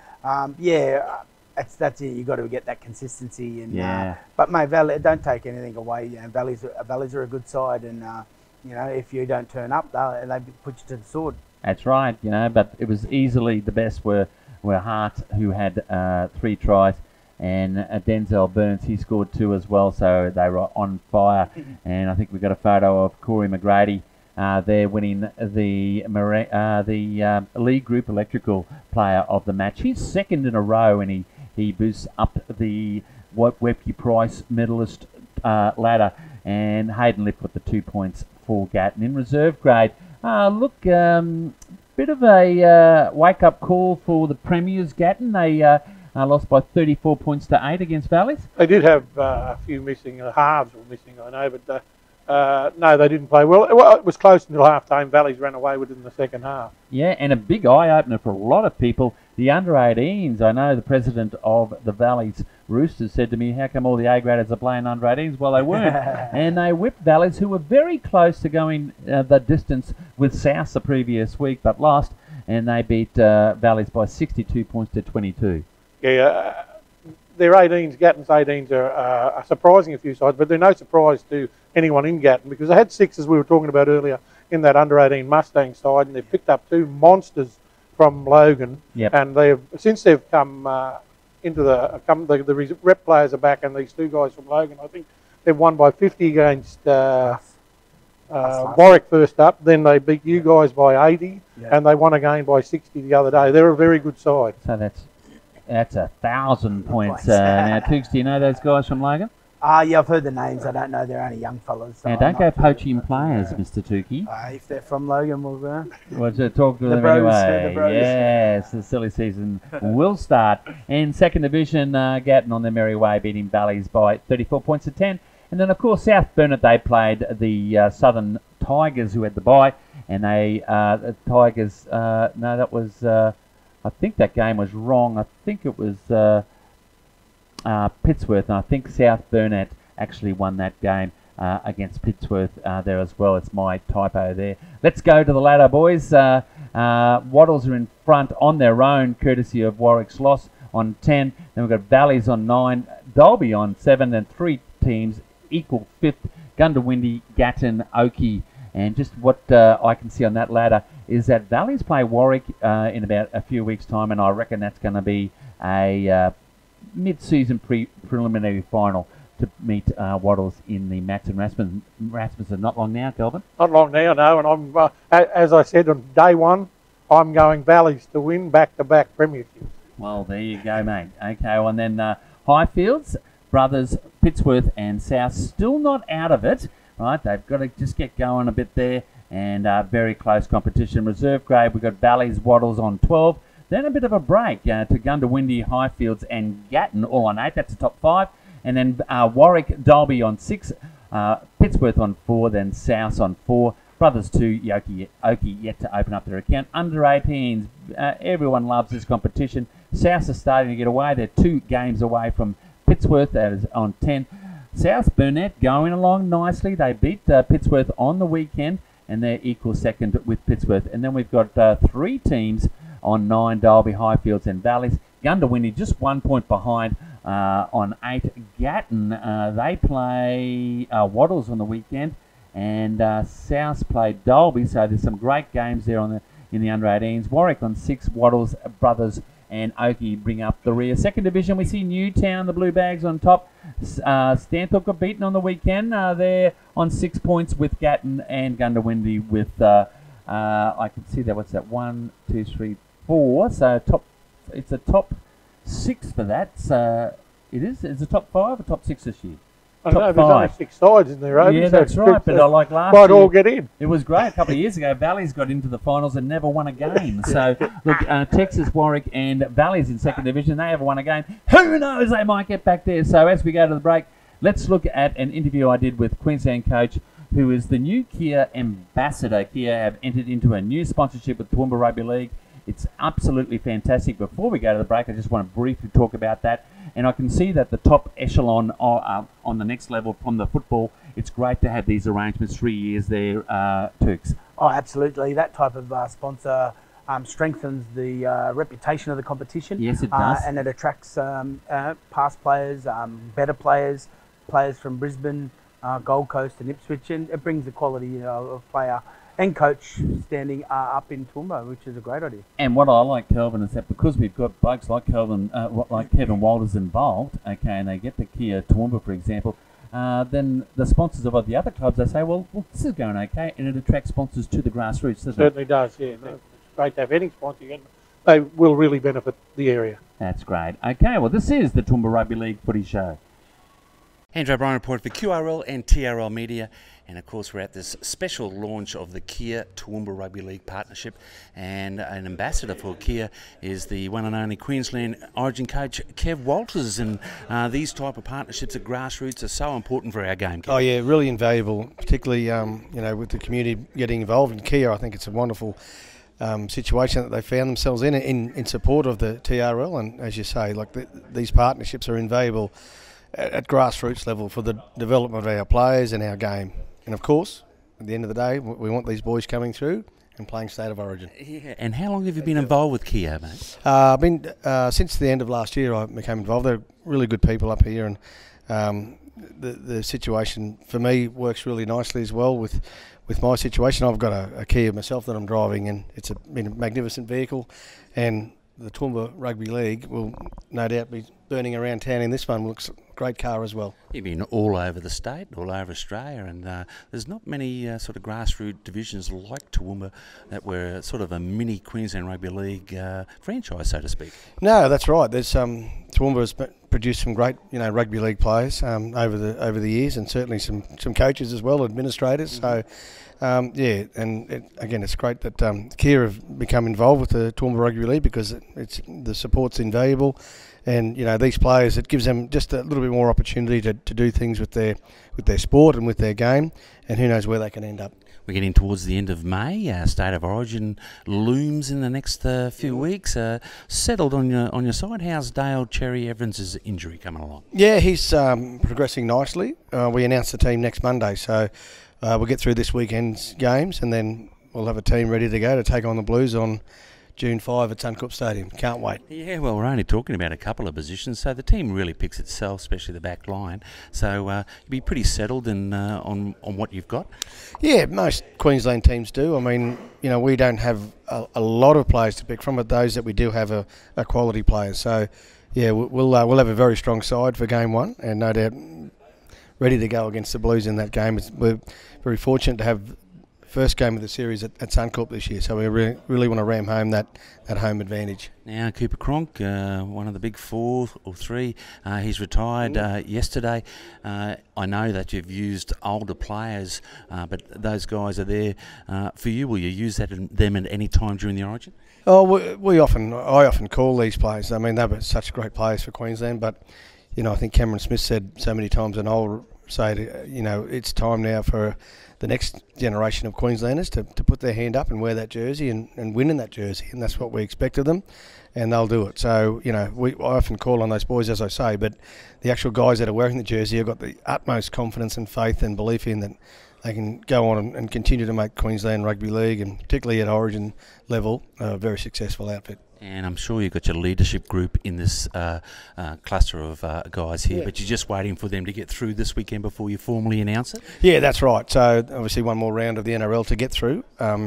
that's it. You got to get that consistency, and but mate, Valley, don't take anything away. Valleys are a good side, and. If you don't turn up, they put you to the sword. That's right, but it was easily the best were Hart, who had 3 tries, and Denzel Burns, he scored 2 as well, so they were on fire. And I think we got a photo of Corey McGrady there winning the League Group Electrical Player of the Match. He's second in a row, and he boosts up the Webke Price medalist ladder. And Hayden Lip got the 2 points for Gatton. In reserve grade, bit of a wake-up call for the Premiers, Gatton. They lost by 34 points to 8 against Valleys. They did have a few missing, halves were missing, I know, but no, they didn't play well. Well, it was close until half-time. Valleys ran away with it in the second half. Yeah, and a big eye-opener for a lot of people. The under-18s, I know the president of the Valleys Roosters said to me, how come all the A-graders are playing under-18s? Well, they weren't. And they whipped Valleys, who were very close to going the distance with South the previous week, but lost, and they beat Valleys by 62 points to 22. Yeah, their 18s, Gatton's 18s are surprising a few sides, but they're no surprise to anyone in Gatton because they had 6, as we were talking about earlier, in that under-18 Mustang side, and they've picked up 2 monsters from Logan. Yep. And since they've come into the rep players are back, and these 2 guys from Logan, I think they've won by 50 against Warwick first up. Then they beat you guys by 80, and they won again by 60 the other day. They're a very good side. So that's 1,000 points. Now, Tooks, do you know those guys from Logan? Yeah, I've heard the names. I don't know. They're only young fellas. So now, don't go poaching players, Mr. Tookey. If they're from Logan, we'll go. Well, talk to them bros, anyway. the bros. Yes, the silly season will start. In second division, Gatton on their merry way, beating Valleys by 34 points to 10. And then, of course, South Burnett, they played the Southern Tigers, who had the bye. And the Tigers, no, that was... I think that game was wrong. I think it was Pittsworth, and I think South Burnett actually won that game against Pittsworth there as well. It's my typo there. Let's go to the ladder, boys. Wattles are in front on their own, courtesy of Warwick's loss on 10. Then we've got Valleys on 9, Dalby on 7, and 3 teams equal 5th, Gundawindi, Gatton, Oakey. And just what I can see on that ladder is that Valleys play Warwick in about a few weeks' time, and I reckon that's going to be a mid-season preliminary final to meet Wattles in the Max and Rasmussen. Not long now, Kelvin? Not long now, no. And I'm, as I said on day one, I'm going Valleys to win back-to-back premierships. Well, there you go, mate. Okay, well, and then Highfields, Brothers, Pittsworth and South still not out of it. Right, they've got to just get going a bit there, and very close competition. Reserve grade, we've got Valleys, Wattles on 12. Then a bit of a break to Gundawindi, Highfields and Gatton all on 8. That's the top 5. And then Warwick, Dalby on 6. Pittsworth on 4. Then South on 4. Brothers 2, Oakey yet to open up their account. Under 18s, everyone loves this competition. South are starting to get away. They're 2 games away from Pittsworth, that is on 10. South Burnett going along nicely. They beat Pittsworth on the weekend, and they're equal second with Pittsworth. And then we've got 3 teams on 9, Dalby, Highfields and Valleys. Gundawindi just 1 point behind on 8. Gatton, they play Wattles on the weekend, and South play Dalby. So there's some great games there in the under 18s. Warwick on 6, Wattles, Brothers and Oakey bring up the rear. Second division, we see Newtown, the Blue Bags on top. Stanthorpe got beaten on the weekend. They're on 6 points with Gatton and Gundawindi with, I can see that, what's that, 1, 2, 3, 4. So it's a top 6 for that. So it's a top 5 or top 6 this year? I don't know, there's only 6 sides in there, yeah, that's right, but like last might year, all get in. It was great. A couple of years ago, Valleys got into the finals and never won a game. So, look, Texas, Warwick and Valleys in second division, they haven't won a game. Who knows, they might get back there. So, as we go to the break, let's look at an interview I did with Queensland coach, who is the new Kia ambassador. Kia have entered into a new sponsorship with Toowoomba Rugby League. It's absolutely fantastic. Before we go to the break, I just want to briefly talk about that. And I can see that the top echelon are on the next level from the football. It's great to have these arrangements, 3 years there, Turks. Oh, absolutely. That type of sponsor strengthens the reputation of the competition. Yes, it does. And it attracts past players, better players, players from Brisbane, Gold Coast and Ipswich, and it brings the quality of player and coach standing up in Toowoomba, which is a great idea. And what I like, Kelvin, is that because we've got blokes like Kelvin, like Kevin Walters involved, okay, and they get the Kia Toowoomba, for example, then the sponsors of the other clubs, they say, well, this is going okay, and it attracts sponsors to the grassroots, doesn't it? Certainly does, yeah. No, it's great to have any sponsor, and they will really benefit the area. That's great. Okay, well, this is the Toowoomba Rugby League Footy Show. Andrew O'Brien reporting for QRL and TRL Media. And of course, we're at this special launch of the Kia Toowoomba Rugby League partnership. And an ambassador for Kia is the one and only Queensland Origin coach, Kev Walters. And these type of partnerships at grassroots are so important for our game. Oh yeah, really invaluable, particularly you know, with the community getting involved in Kia. I think it's a wonderful situation that they found themselves in support of the TRL. And as you say, like these partnerships are invaluable at grassroots level for the development of our players and our game. And of course, at the end of the day, we want these boys coming through and playing State of Origin. Yeah. And how long have you been involved with Kia, mate? I've been since the end of last year. I became involved. They're really good people up here, and the situation for me works really nicely as well with my situation. I've got a Kia myself that I'm driving, and it's been a magnificent vehicle, and the Toowoomba Rugby League will no doubt be burning around town in this one. Looks a great car as well. You've been all over the state, all over Australia, and there's not many sort of grassroots divisions like Toowoomba that were sort of a mini Queensland Rugby League franchise, so to speak. No, that's right. There's Toowoomba has produced some great, you know, rugby league players over the years, and certainly some coaches as well, administrators. Mm-hmm. So yeah, and again, it's great that Kia have become involved with the Toowoomba Rugby League, because the support's invaluable, and you know, these players, it gives them just a little bit more opportunity to do things with their sport and with their game, and who knows where they can end up. We're getting towards the end of May. State of Origin looms in the next few weeks. Settled on your side. How's Dale Cherry Evans' injury coming along? Yeah, he's progressing nicely. We announce the team next Monday, so we'll get through this weekend's games, and then we'll have a team ready to go to take on the Blues on June 5 at Suncorp Stadium. Can't wait. Yeah, well, we're only talking about a couple of positions, so the team really picks itself, especially the back line. So you'll be pretty settled in, on what you've got. Yeah, most Queensland teams do. I mean, you know, we don't have a lot of players to pick from, but those that we do have are quality players. So yeah, we'll have a very strong side for game one, and no doubt ready to go against the Blues in that game. We're very fortunate to have first game of the series at Suncorp this year, so we really want to ram home that home advantage. Now, Cooper Cronk, one of the big four or three, he's retired yesterday. I know that you've used older players, but those guys are there for you. Will you use them at any time during the Origin? Oh, I often call these players. I mean, they were such great players for Queensland, but you know, I think Cameron Smith said so many times, and I'll say, you know, it's time now for the next generation of Queenslanders to put their hand up and wear that jersey and win in that jersey, and that's what we expect of them, and they'll do it. So, you know, I often call on those boys, as I say, but the actual guys that are wearing the jersey have got the utmost confidence and faith and belief in that they can go on and continue to make Queensland Rugby League, and particularly at Origin level, a very successful outfit. And I'm sure you've got your leadership group in this cluster of guys here, but you're just waiting for them to get through this weekend before you formally announce it? Yeah, that's right. So obviously one more round of the NRL to get through,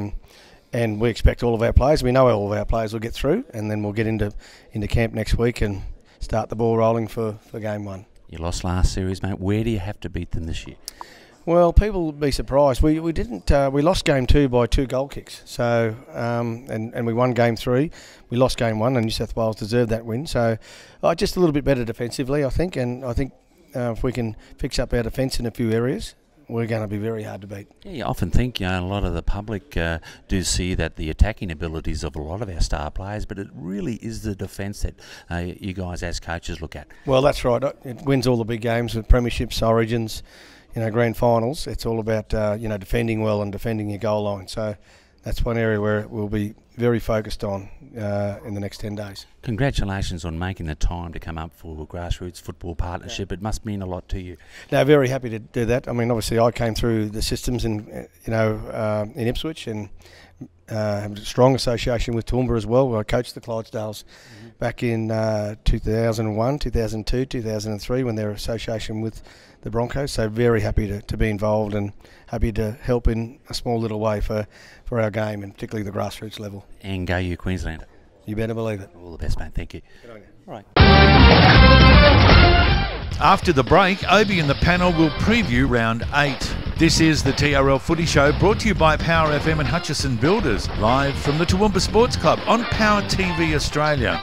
and we expect all of our players, we know all of our players will get through, and then we'll get into camp next week and start the ball rolling for game one. You lost last series, mate. Where do you have to beat them this year? Well, people will be surprised. We didn't. We lost game 2 by 2 goal kicks. So and we won game 3. We lost game 1, and New South Wales deserved that win. So just a little bit better defensively, I think. And I think if we can fix up our defence in a few areas, we're going to be very hard to beat. Yeah, you often think, you know, a lot of the public do see that the attacking abilities of a lot of our star players, but it really is the defence that you guys as coaches look at. Well, that's right. It wins all the big games with premierships, Origins, you know, grand finals. It's all about you know, defending well and defending your goal line. So that's one area where we'll be very focused on in the next 10 days. Congratulations on making the time to come up for a grassroots football partnership. It must mean a lot to you. No, very happy to do that. I mean, obviously I came through the systems in in Ipswich, and have a strong association with Toowoomba as well, where I coached the Clydesdales back in 2001, 2002, 2003, when their association with the Broncos. So very happy to be involved, and happy to help in a small little way for our game, and particularly the grassroots level. And go you Queenslander. You better believe it. All the best, mate. Thank you. Good on you. All right. After the break, Obi and the panel will preview round 8. This is the TRL Footy Show, brought to you by Power FM and Hutchison Builders, live from the Toowoomba Sports Club on Power TV Australia.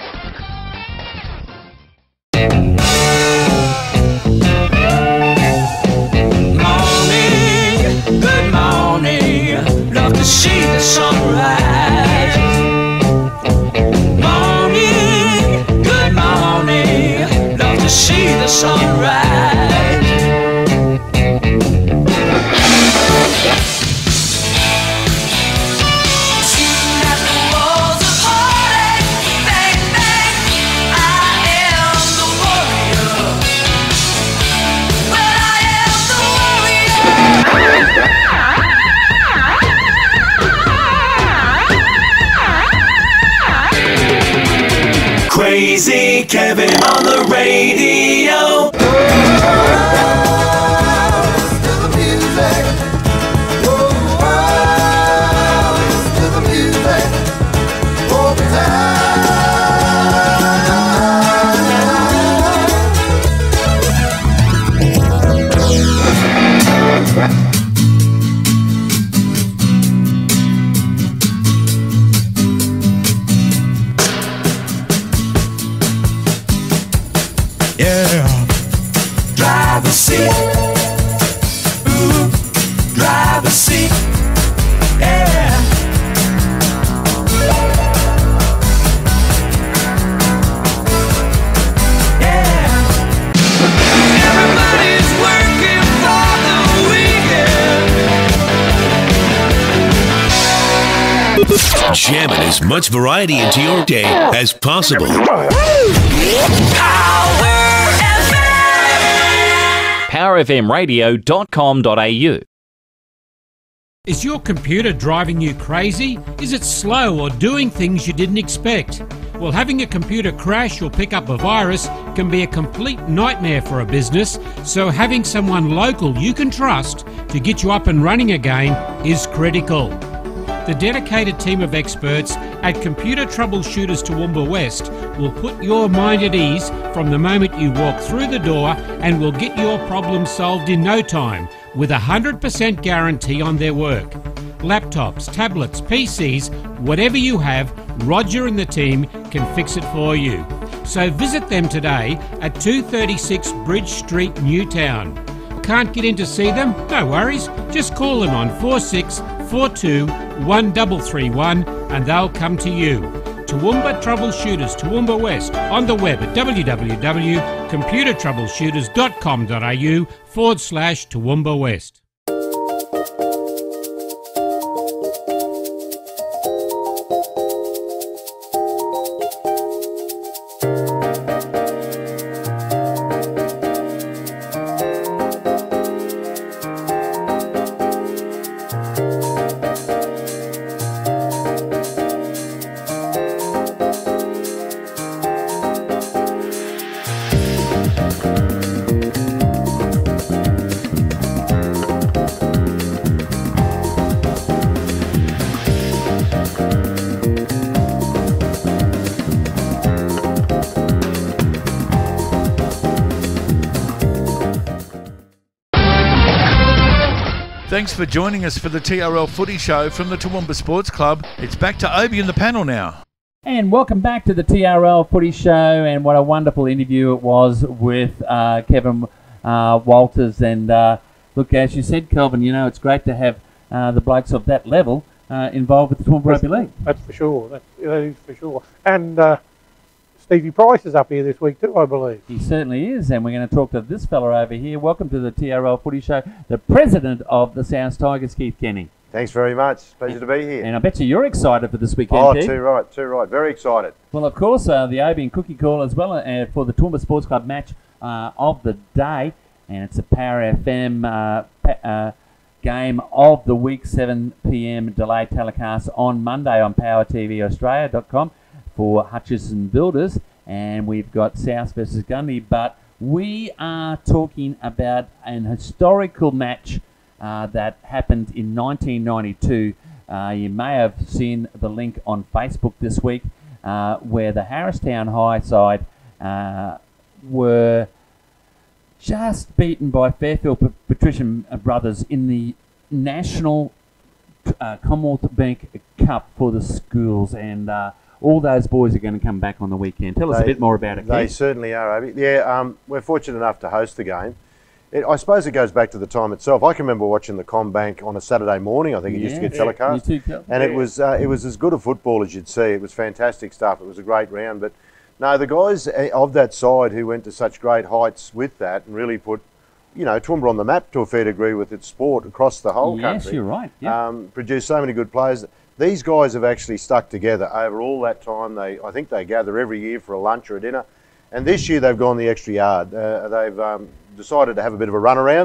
Crazy Kevin on the radio. Driver's seat. Ooh, driver's seat. Yeah. Yeah. Everybody's working for the weekend. Jamming as much variety into your day as possible. powerfmradio.com.au. Is your computer driving you crazy? Is it slow or doing things you didn't expect? Well, having a computer crash or pick up a virus can be a complete nightmare for a business, so having someone local you can trust to get you up and running again is critical. The dedicated team of experts at Computer Troubleshooters Toowoomba West will put your mind at ease from the moment you walk through the door and will get your problem solved in no time with a 100% guarantee on their work. Laptops, tablets, PCs, whatever you have, Roger and the team can fix it for you. So visit them today at 236 Bridge Street, Newtown. Can't get in to see them? No worries. Just call them on 4642 1331 and they'll come to you. Toowoomba Troubleshooters Toowoomba West on the web at www.computertroubleshooters.com.au/Toowoomba West. Thanks for joining us for the TRL Footy Show from the Toowoomba Sports Club. It's back to Obi in the panel now. And welcome back to the TRL Footy Show, and what a wonderful interview it was with Kevin Walters. And look, as you said, Kelvin, you know, it's great to have the blokes of that level involved with the Toowoomba Rugby League. That's for sure. That is for sure. And Stevie Price is up here this week too, I believe. He certainly is, and we're going to talk to this fella over here. Welcome to the TRL Footy Show, the president of the South Tigers, Keith Kenny. Thanks very much. Pleasure to be here. And I bet you're excited for this weekend, Oh, Keith. too right. Very excited. Well, of course, the Obi and Cookie call as well for the Toowoomba Sports Club match of the day, and it's a Power FM game of the week, 7 p.m. delayed telecast on Monday on powertvaustralia.com for Hutchison Builders, and we've got South versus Gundy, but we are talking about an historical match that happened in 1992. You may have seen the link on Facebook this week where the Harristown High side were just beaten by Fairfield Patrician Brothers in the National Commonwealth Bank Cup for the schools, and all those boys are going to come back on the weekend. Tell us a bit more about it, They Keith. certainly are, Obi. Yeah, we're fortunate enough to host the game. I suppose it goes back to the time itself. I can remember watching the CommBank on a Saturday morning. I think it used to get telecast. Me too, and it was as good a football as you'd see. It was fantastic stuff. It was a great round. But no, the guys of that side who went to such great heights with that and really put, Toowoomba on the map to a fair degree with its sport across the whole country. Yes, you're right. Yeah. Produced so many good players. These guys have actually stuck together over all that time. I think they gather every year for a lunch or a dinner. And this year they've gone the extra yard. They've decided to have a bit of a run around.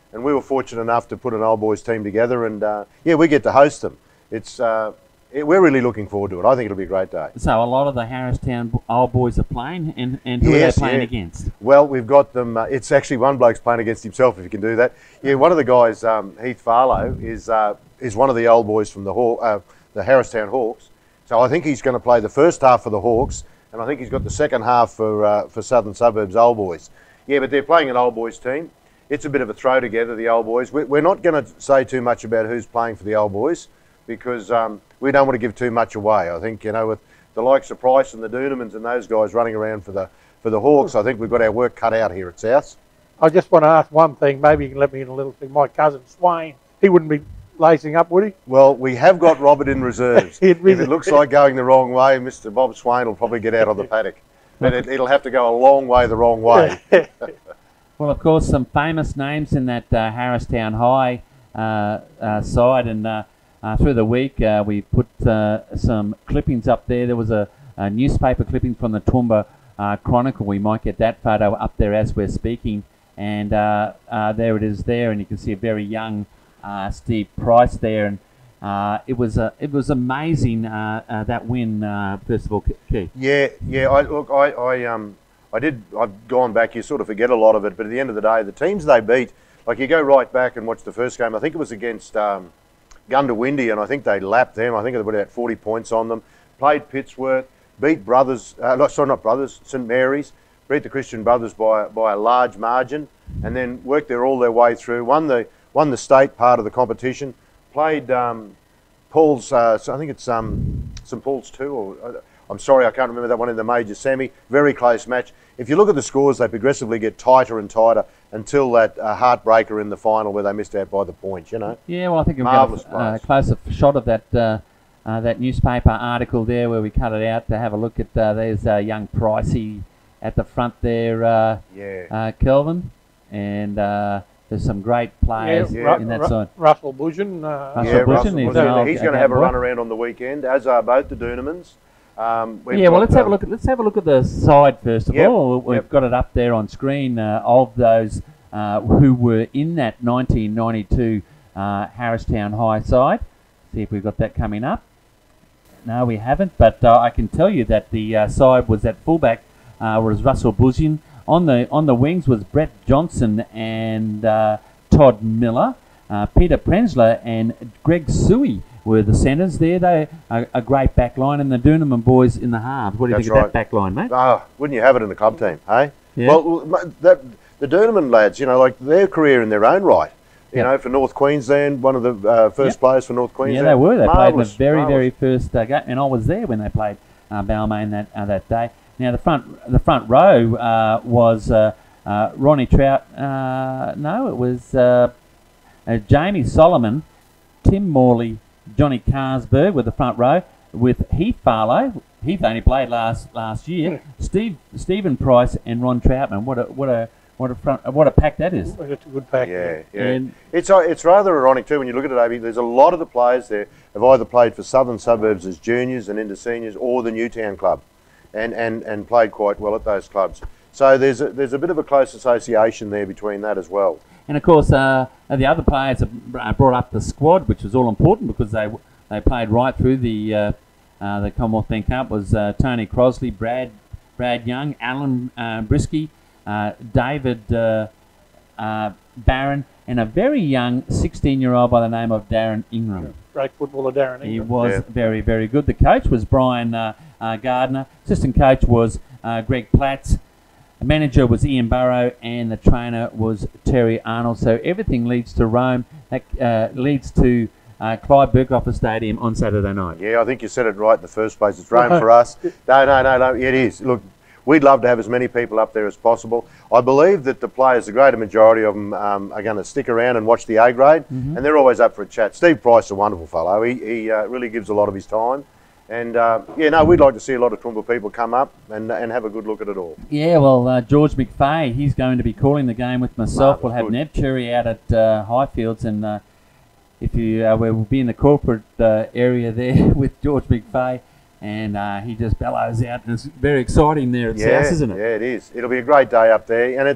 and we were fortunate enough to put an old boys team together, and yeah, we get to host them. We're really looking forward to it. I think it'll be a great day. So a lot of the Harristown old boys are playing, and who are they playing against? Well, we've got them. It's actually one bloke's playing against himself, if you can do that. Yeah, one of the guys, Heath Farlow, is one of the old boys from the Harristown Hawks. So I think he's going to play the first half for the Hawks, and I think he's got the second half for Southern Suburbs old boys. Yeah, but they're playing an old boys team. It's a bit of a throw together, the old boys. We're not going to say too much about who's playing for the old boys, because we don't want to give too much away. I think, with the likes of Price and the Doonamans and those guys running around for the Hawks, I think we've got our work cut out here at South. I just want to ask one thing. Maybe you can let me in a little thing. My cousin Swain, he wouldn't be lacing up, would he? Well, we have got Robert in reserves. If it looks like going the wrong way, Mr. Bob Swain will probably get out on the paddock. But it'll have to go a long way the wrong way. Well, of course, some famous names in that Harristown High side, and through the week we put some clippings up there. There was a newspaper clipping from the Toowoomba Chronicle. We might get that photo up there as we're speaking, and there it is there, and you can see a very young Steve Price there, and it was amazing that win. First of all, Keith. Yeah. I've gone back. You sort of forget a lot of it, but at the end of the day, the teams they beat, like you go right back and watch the first game. I think it was against Gundawindi, and I think they lapped them. I think they put about 40 points on them. Played Pittsworth, beat St Mary's, beat the Christian Brothers by a large margin, and then worked all their way through. Won the state part of the competition. Played Paul's. I think it's St Paul's too. Or I'm sorry, I can't remember that one in the major semi. Very close match. If you look at the scores, they progressively get tighter and tighter until that heartbreaker in the final where they missed out by the points. Yeah, well, I think we've got a closer shot of that newspaper article there where we cut it out to have a look at. There's young Pricey at the front there, Kelvin, and there's some great players in that side. Russell Bushin. He's going to have a run around on the weekend, as are both the Doonamans. Let's have a look. Let's have a look at the side first of all. We've got it up there on screen of those who were in that 1992 Harristown High side. See if we've got that coming up. No, we haven't. But I can tell you that the side was at fullback was Russell Bushin. On the wings was Brett Johnson and Todd Miller, Peter Prenzler and Greg Suey were the centres there. They are a great back line, and the Doonaman boys in the halves. What do you think of that back line, mate? Wouldn't you have it in the club team, hey? Yeah. Well, the Doonaman lads, like their career in their own right. You know, for North Queensland, one of the first players for North Queensland. Yeah, they were. They played in the very first game, and I was there when they played Balmain that day. Now the front row was Ronnie Trout. No, it was Jamie Solomon, Tim Morley, Johnny Carsberg with the front row, with Heath Farlow. Heath only played last year. Stephen Price and Ron Troutman. What a pack that is. It's a good pack. Yeah. And it's rather ironic too when you look at it, Abby. There's a lot of the players there have either played for Southern Suburbs as juniors and into seniors, or the Newtown club, and played quite well at those clubs. So there's a bit of a close association there between that as well. And of course, the other players have brought up the squad, which was all important because they played right through the Commonwealth Bank Cup. Was Tony Crosley, Brad Young, Alan Brisky, David Barron, and a very young 16-year-old by the name of Darren Ingram. Great footballer, Darren Ingram. He was very, very good. The coach was Brian Gardner. Assistant coach was Greg Platts. The manager was Ian Burrow, and the trainer was Terry Arnold. So everything leads to Rome. That leads to Clyde Burkhofer Stadium on Saturday night. Yeah, I think you said it right in the first place. It's Rome for us. No, it is. Look, we'd love to have as many people up there as possible. I believe that the players, the greater majority of them, are going to stick around and watch the A grade, and they're always up for a chat. Steve Price is a wonderful fellow. He really gives a lot of his time. And, we'd like to see a lot of Toowoomba people come up and have a good look at it all. Yeah, well, George McFay, he's going to be calling the game with myself. We'll have Ned Cherry out at Highfields, and if you we'll be in the corporate area there with George McFay, and he just bellows out, and it's very exciting there at South, isn't it? Yeah, it is. It'll be a great day up there, and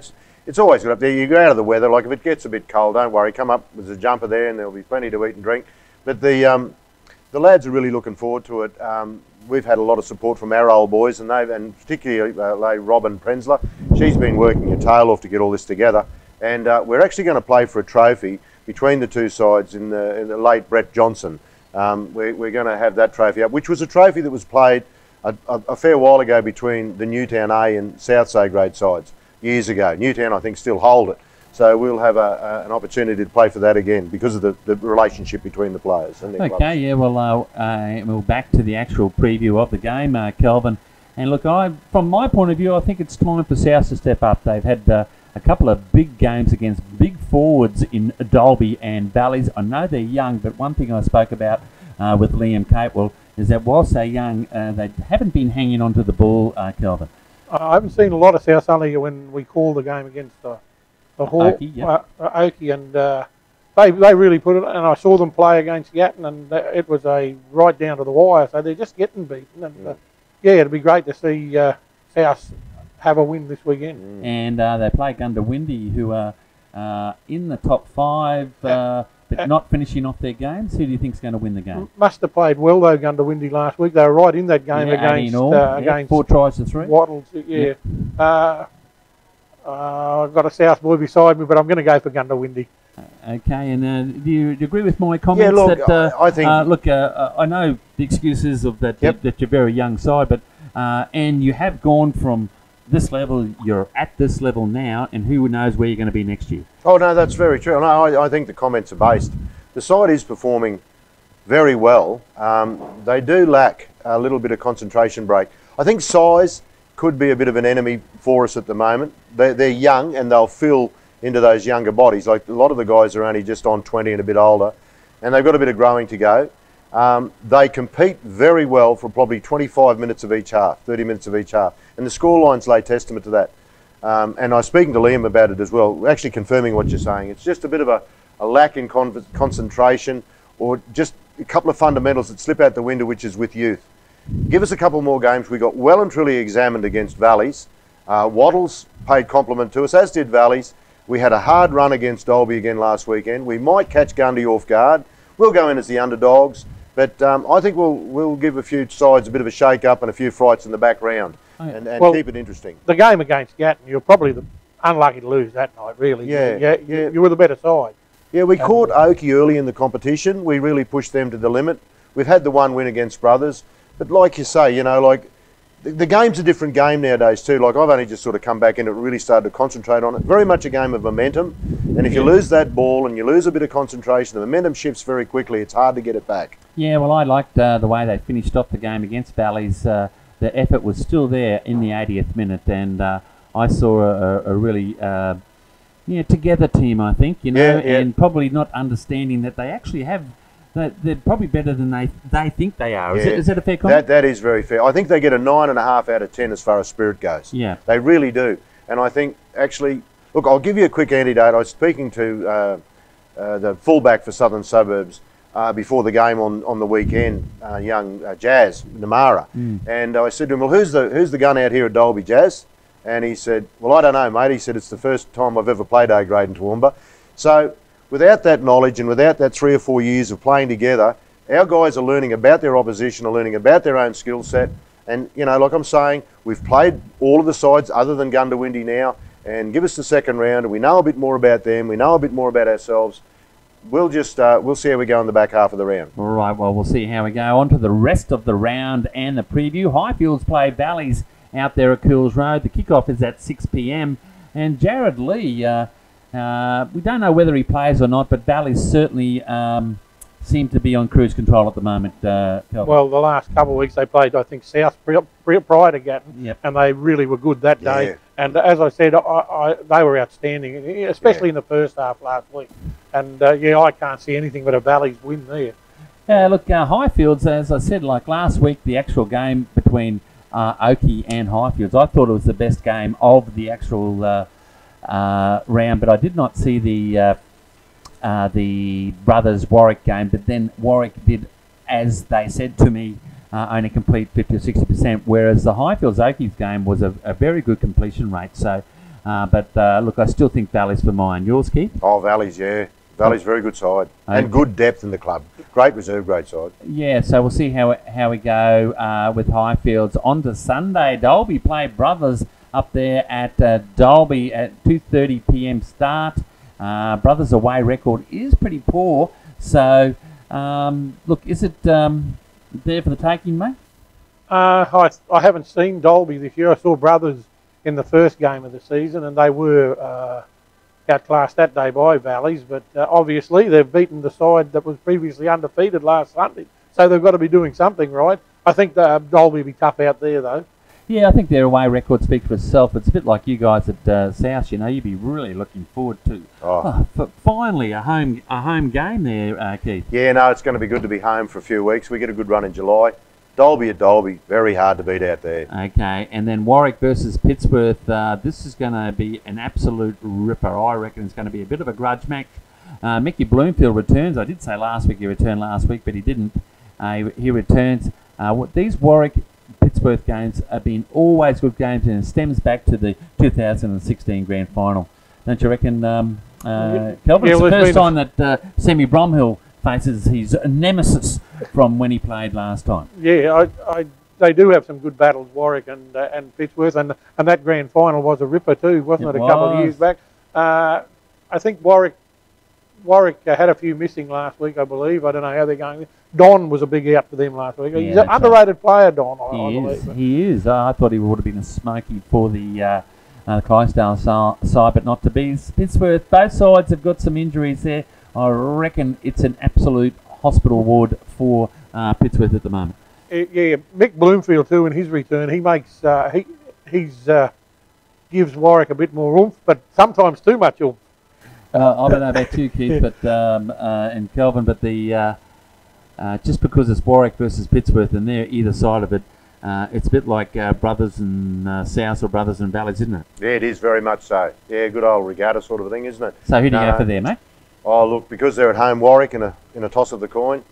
it's always good up there. You go out of the weather. Like if it gets a bit cold, don't worry. Come up with a jumper there, and there'll be plenty to eat and drink. But the lads are really looking forward to it. We've had a lot of support from our old boys, and particularly Robin Prenzler. She's been working her tail off to get all this together, and we're actually going to play for a trophy between the two sides in the late Brett Johnson. We're going to have that trophy up, which was a trophy that was played a fair while ago between the Newtown A and South A grade sides years ago. Newtown, I think, still hold it. So we'll have an opportunity to play for that again because of the relationship between the players and their clubs. Okay, yeah, well, we're back to the actual preview of the game, Kelvin. And look, from my point of view, I think it's time for South to step up. They've had a couple of big games against big forwards in Dalby and Valleys. I know they're young, but one thing I spoke about with Liam Capewell is that whilst they're young, they haven't been hanging on to the ball, Kelvin. I haven't seen a lot of South only when we called the game against the Haak, Oakey, and they really put it. And I saw them play against Yatton, and it was right down to the wire. So they're just getting beaten. And it'd be great to see South have a win this weekend. And they play Gundawindi, who are in the top 5, but not finishing off their games. Who do you think is going to win the game? Must have played well though, Gundawindi last week. They were right in that game against 4 tries to 3. Wattles. Yeah. I've got a South boy beside me, but I'm going to go for Gundawindi. Okay, and do you agree with my comments? Yeah, look, that, I think... I know the excuses of that that you're very young side, but and you have gone from this level, you're at this level now, and who knows where you're going to be next year. Oh, no, that's very true. No, I think the comments are based. The side is performing very well. They do lack a little bit of concentration break. I think size could be a bit of an enemy for us at the moment. They're young and they'll fill into those younger bodies. Like a lot of the guys are only just on 20 and a bit older, and they've got a bit of growing to go. They compete very well for probably 25 minutes of each half, 30 minutes of each half, and the scorelines lay testament to that. And I was speaking to Liam about it as well, actually confirming what you're saying. It's just a bit of a lack in concentration, or just a couple of fundamentals that slip out the window, which is with youth. Give us a couple more games. We got well and truly examined against Valleys. Wattles paid compliment to us, as did Valleys. We had a hard run against Dalby again last weekend. We might catch Gundy off guard. We'll go in as the underdogs, but I think we'll give a few sides a bit of a shake-up and a few frights in the back round and keep it interesting. The game against Gatton, you're probably unlucky to lose that night, really. Yeah. You were the better side. Yeah, we caught Oakey early in the competition. We really pushed them to the limit. We've had the one win against Brothers. But like you say, like the game's a different game nowadays too. Like I've only just sort of come back in and really started to concentrate on it. Very much a game of momentum. And if you lose that ball and you lose a bit of concentration, the momentum shifts very quickly. It's hard to get it back. Yeah, well, I liked the way they finished off the game against Valleys. The effort was still there in the 80th minute, and I saw a really together team, I think, and probably not understanding that they actually have. They're probably better than they think they are. Is that a fair comment? That is very fair. I think they get a 9.5 out of 10 as far as spirit goes. Yeah. They really do. And I think, actually, look, I'll give you a quick antidote. I was speaking to the fullback for Southern Suburbs before the game on the weekend, young Jazz Namara. And I said to him, well, who's the gun out here at Dalby, Jazz? And he said, well, I don't know, mate. He said, it's the first time I've ever played A grade in Toowoomba. So without that knowledge and without that 3 or 4 years of playing together, our guys are learning about their opposition, are learning about their own skill set. And, like I'm saying, we've played all of the sides other than Gundawindi now, and give us the second round, and we know a bit more about them, we know a bit more about ourselves. We'll just, we'll see how we go in the back half of the round. All right, well, we'll see how we go. On to the rest of the round and the preview. Highfields play Valleys out there at Cools Road. The kickoff is at 6 p.m. And Jared Lee, we don't know whether he plays or not, but Valleys certainly seem to be on cruise control at the moment. Kelvin. Well, the last couple of weeks they played, I think, South prior to Gatton, and they really were good that day. Yeah. And as I said, they were outstanding, especially in the first half last week. And I can't see anything but a Valleys win there. Yeah, look, Highfields, as I said, like last week, the actual game between Oakey and Highfields, I thought it was the best game of the actual round, but I did not see the Brothers Warwick game. But then Warwick did, as they said to me, only complete 50 or 60%, whereas the Highfields Oakey's game was a very good completion rate. So But look, I still think Valley's for mine. Yours, Keith? Oh, Valley's, yeah. Valley's very good side. And good depth in the club. Great reserve grade side. Yeah, so we'll see how we go with Highfields. On to Sunday. Dalby play Brothers up there at Dalby at 2:30 p.m. start. Brothers' away record is pretty poor. So, look, is it there for the taking, mate? I haven't seen Dalby this year. I saw Brothers in the first game of the season, and they were outclassed that day by Valleys, but obviously they've beaten the side that was previously undefeated last Sunday, so they've got to be doing something right. I think Dalby will be tough out there, though. Yeah, I think their away record speaks for itself. It's a bit like you guys at South. You know, you'd be really looking forward to finally a home game there, Keith. Yeah, no, it's going to be good to be home for a few weeks. We get a good run in July. Dalby at Dalby, very hard to beat out there. Okay, and then Warwick versus Pittsworth. This is going to be an absolute ripper. I reckon it's going to be a bit of a grudge match. Mickey Bloomfield returns. I did say last week he returned last week, but he didn't. He returns. These Warwick Pittsworth games have been always good games, and it stems back to the 2016 grand final. Don't you reckon, Kelvin? It's the first time that Sammy Bromhill faces his nemesis from when he played last time. Yeah, they do have some good battles, Warwick and Pittsworth, and that grand final was a ripper too, wasn't it? A couple of years back. I think Warwick had a few missing last week, I believe. I don't know how they're going. Don was a big out for them last week. Yeah, he's an underrated player, Don. I believe. He is. I thought he would have been a smoky for the Clydesdale side, but not to be. Pittsworth, both sides have got some injuries there. I reckon it's an absolute hospital ward for Pittsworth at the moment. Yeah, Mick Bloomfield too. In his return, he makes gives Warwick a bit more oomph, but sometimes too much oomph. I don't know about you, Keith, but and Kelvin, but the just because it's Warwick versus Pittsworth and they're either side of it, it's a bit like Brothers and South or Brothers and Valleys, isn't it? Yeah, it is very much so. Yeah, good old regatta sort of thing, isn't it? So who do you go for there, mate? Oh, look, because they're at home, Warwick in a toss of the coin.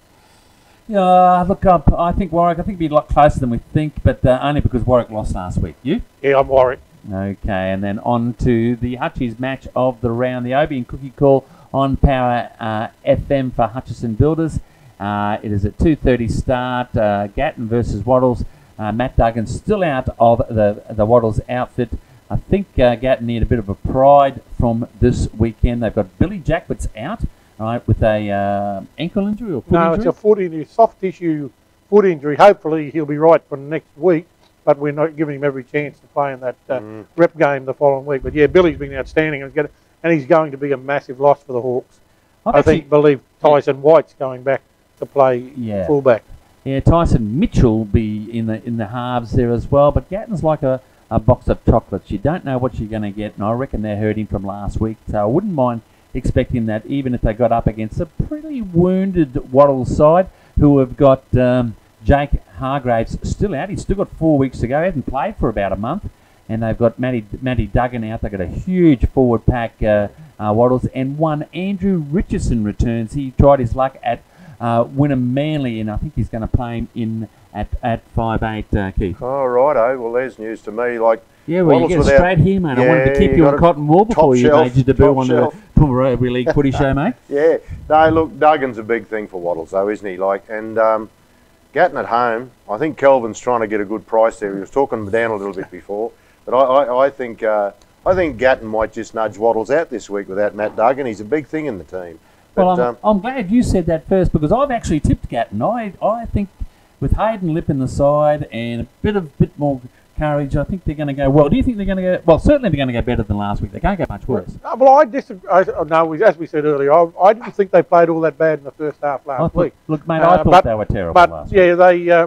Yeah, look, I think Warwick. I think it'd be a lot closer than we think, but only because Warwick lost last week. You? Yeah, I'm Warwick. Okay, and then on to the Hutchies match of the round, the Obie and Cookie call on Power FM for Hutchison Builders. It is at 2:30 start. Gatton versus Waddles. Matt Duggan still out of the Waddles outfit. I think Gatton need a bit of a pride from this weekend. They've got Billy Jackwitz out, right, with a ankle injury or foot injury? No, it's a foot injury, soft tissue foot injury. Hopefully he'll be right for next week, but we're not giving him every chance to play in that rep game the following week. But yeah, Billy's been outstanding, and he's going to be a massive loss for the Hawks. I believe Tyson White's going back to play fullback. Yeah, Tyson Mitchell will be in the halves there as well, but Gatton's like a box of chocolates. You don't know what you're going to get, and I reckon they're hurting from last week, so I wouldn't mind expecting that, even if they got up against a pretty wounded Waddles side, who have got Jake Hargraves still out. He's still got 4 weeks to go. He hasn't played for about a month, and they've got Matty Duggan out. They've got a huge forward pack, Waddles, and one Andrew Richardson returns. He tried his luck at Wynnum Manly, and I think he's going to play him in at 5'8", Keith. Oh, righto. Well, there's news to me. Yeah, well, you get straight here, mate. I wanted to keep you on cotton wool before you made your debut on the Toowoomba Rugby League Footy Show, mate. Yeah. No, look, Duggan's a big thing for Waddles, though, isn't he? And Gatton at home, I think Kelvin's trying to get a good price there. He was talking him down a little bit before, but I think Gatton might just nudge Waddles out this week without Matt Duggan. He's a big thing in the team. But, well, I'm glad you said that first, because I've actually tipped Gatton. I think with Hayden Lip in the side and a bit more courage, I think they're going to go well. Do you think they're going to go well? Certainly they're going to go better than last week. They can't go much worse. Well, I disagree. No, as we said earlier, I didn't think they played all that bad in the first half last week. Look, mate, I thought they were terrible last week. Yeah, they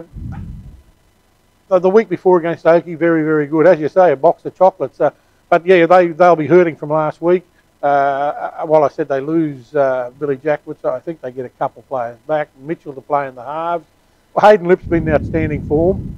the week before against Tookey, very, very good. As you say, a box of chocolates. But yeah, they'll be hurting from last week. While I said they lose Billy Jackwitz, I think they get a couple players back. Mitchell to play in the halves. Well, Hayden Lip's been in outstanding form.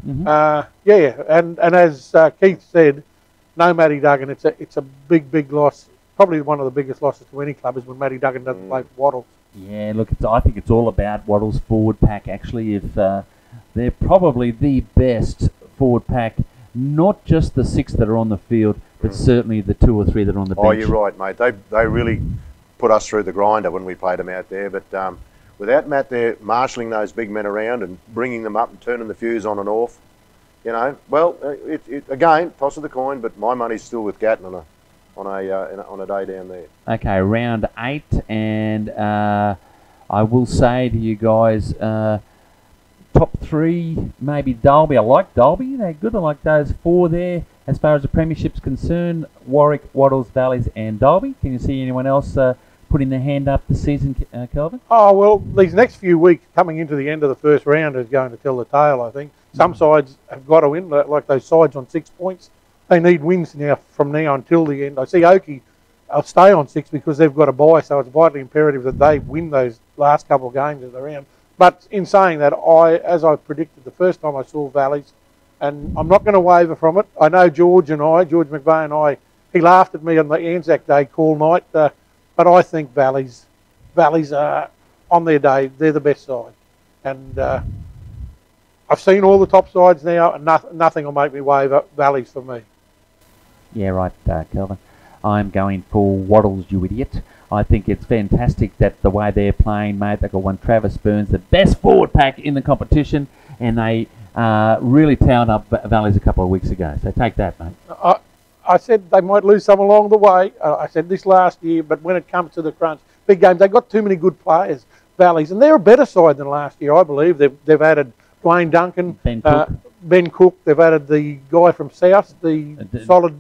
And as Keith said, no Matty Duggan. It's a big loss. Probably one of the biggest losses to any club is when Matty Duggan doesn't play for Waddles. Yeah, look, I think it's all about Waddles' forward pack. Actually, if they're probably the best forward pack, not just the six that are on the field, but certainly the 2 or 3 that are on the bench. Oh, you're right, mate. They really put us through the grinder when we played them out there. But without Matt there marshalling those big men around and bringing them up and turning the fuse on and off, you know, well, again, toss of the coin. But my money's still with Gatton on a day down there. Okay, round 8, and I will say to you guys, top 3, maybe Derby. I like Derby. They're good. I like those 4 there. As far as the premiership's concerned, Warwick, Wattles, Valleys and Derby. Can you see anyone else putting their hand up this season, Kelvin? Oh, well, these next few weeks coming into the end of the first round is going to tell the tale, I think. Some sides have got to win, like those sides on 6 points. They need wins now from now until the end. I see Oakey, I'll stay on 6 because they've got a bye, so it's vitally imperative that they win those last couple of games of the round. But in saying that, as I predicted the first time I saw Valleys, and I'm not going to waver from it. I know George McVeigh and I, he laughed at me on the Anzac Day call night, but I think Valleys are on their day, they're the best side. And I've seen all the top sides now, and nothing will make me waver. Valleys for me. Yeah, right, Kelvin. I'm going for Wattles, you idiot. I think it's fantastic that the way they're playing, mate. They've got one Travis Burns, the best forward pack in the competition, and they really towered up Valleys a couple of weeks ago. So take that, mate. I said they might lose some along the way. I said this last year, but when it comes to the crunch, big games, they've got too many good players, Valleys, and they're a better side than last year, I believe. They've added Dwayne Duncan, Ben Cook. They've added the guy from South, the solid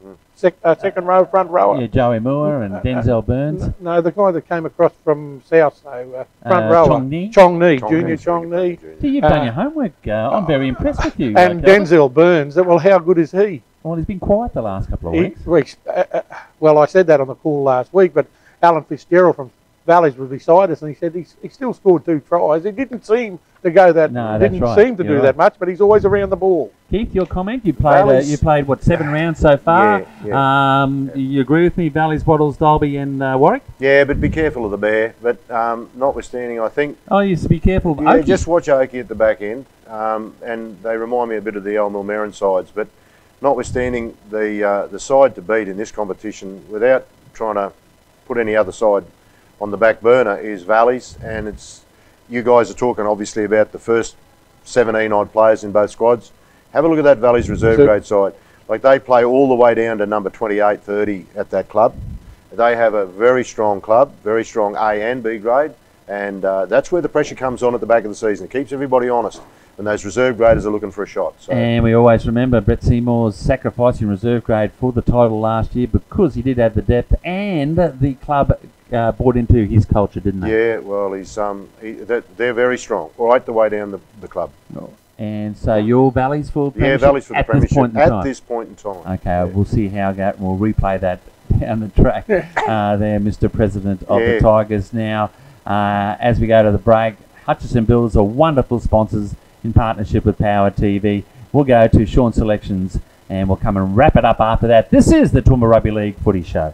second row, front rower. Yeah, Joey Moore and Denzel Burns. No, the guy that came across from South, so front rower. Chong Ni, Junior Chong Ni. See, you've done your homework. I'm very impressed with you. And Denzel Burns, well, how good is he? Well, he's been quiet the last couple of weeks. Well, I said that on the call last week, but Alan Fitzgerald from Valleys was beside us, and he said he still scored 2 tries. He didn't seem to go that. No, didn't seem to do that much, but he's always around the ball. Keith, your comment? You played what, 7 rounds so far? Yeah. You agree with me? Valleys, Wattles, Derby, and Warwick. Yeah, but be careful of the bear. But notwithstanding, I think. Oh, you should be careful of yeah, Oakey. Just watch Oakey at the back end, and they remind me a bit of the old Millmerran sides. But notwithstanding, the side to beat in this competition, without trying to put any other side on the back burner, is Valleys, and it's. You guys are talking obviously about the first 17 odd players in both squads. Have a look at that Valleys reserve grade side. Like, they play all the way down to number 28, 30 at that club. They have a very strong club, very strong A and B grade, and that's where the pressure comes on at the back of the season. It keeps everybody honest, and those reserve graders are looking for a shot. So. And we always remember Brett Seymour's sacrificing reserve grade for the title last year because he did have the depth, and the club bought into his culture, didn't they? Yeah, well, they're very strong, right the way down the club. Oh. And so your Valleys for premiership? Yeah, Valleys for the premiership at this point in time. Okay, yeah. We'll see how we'll replay that down the track there, Mr. President of the Tigers. Now, as we go to the break, Hutchison Builders are wonderful sponsors in partnership with Power TV. We'll go to Sean's selections and we'll come and wrap it up after that. This is the Toowoomba Rugby League Footy Show.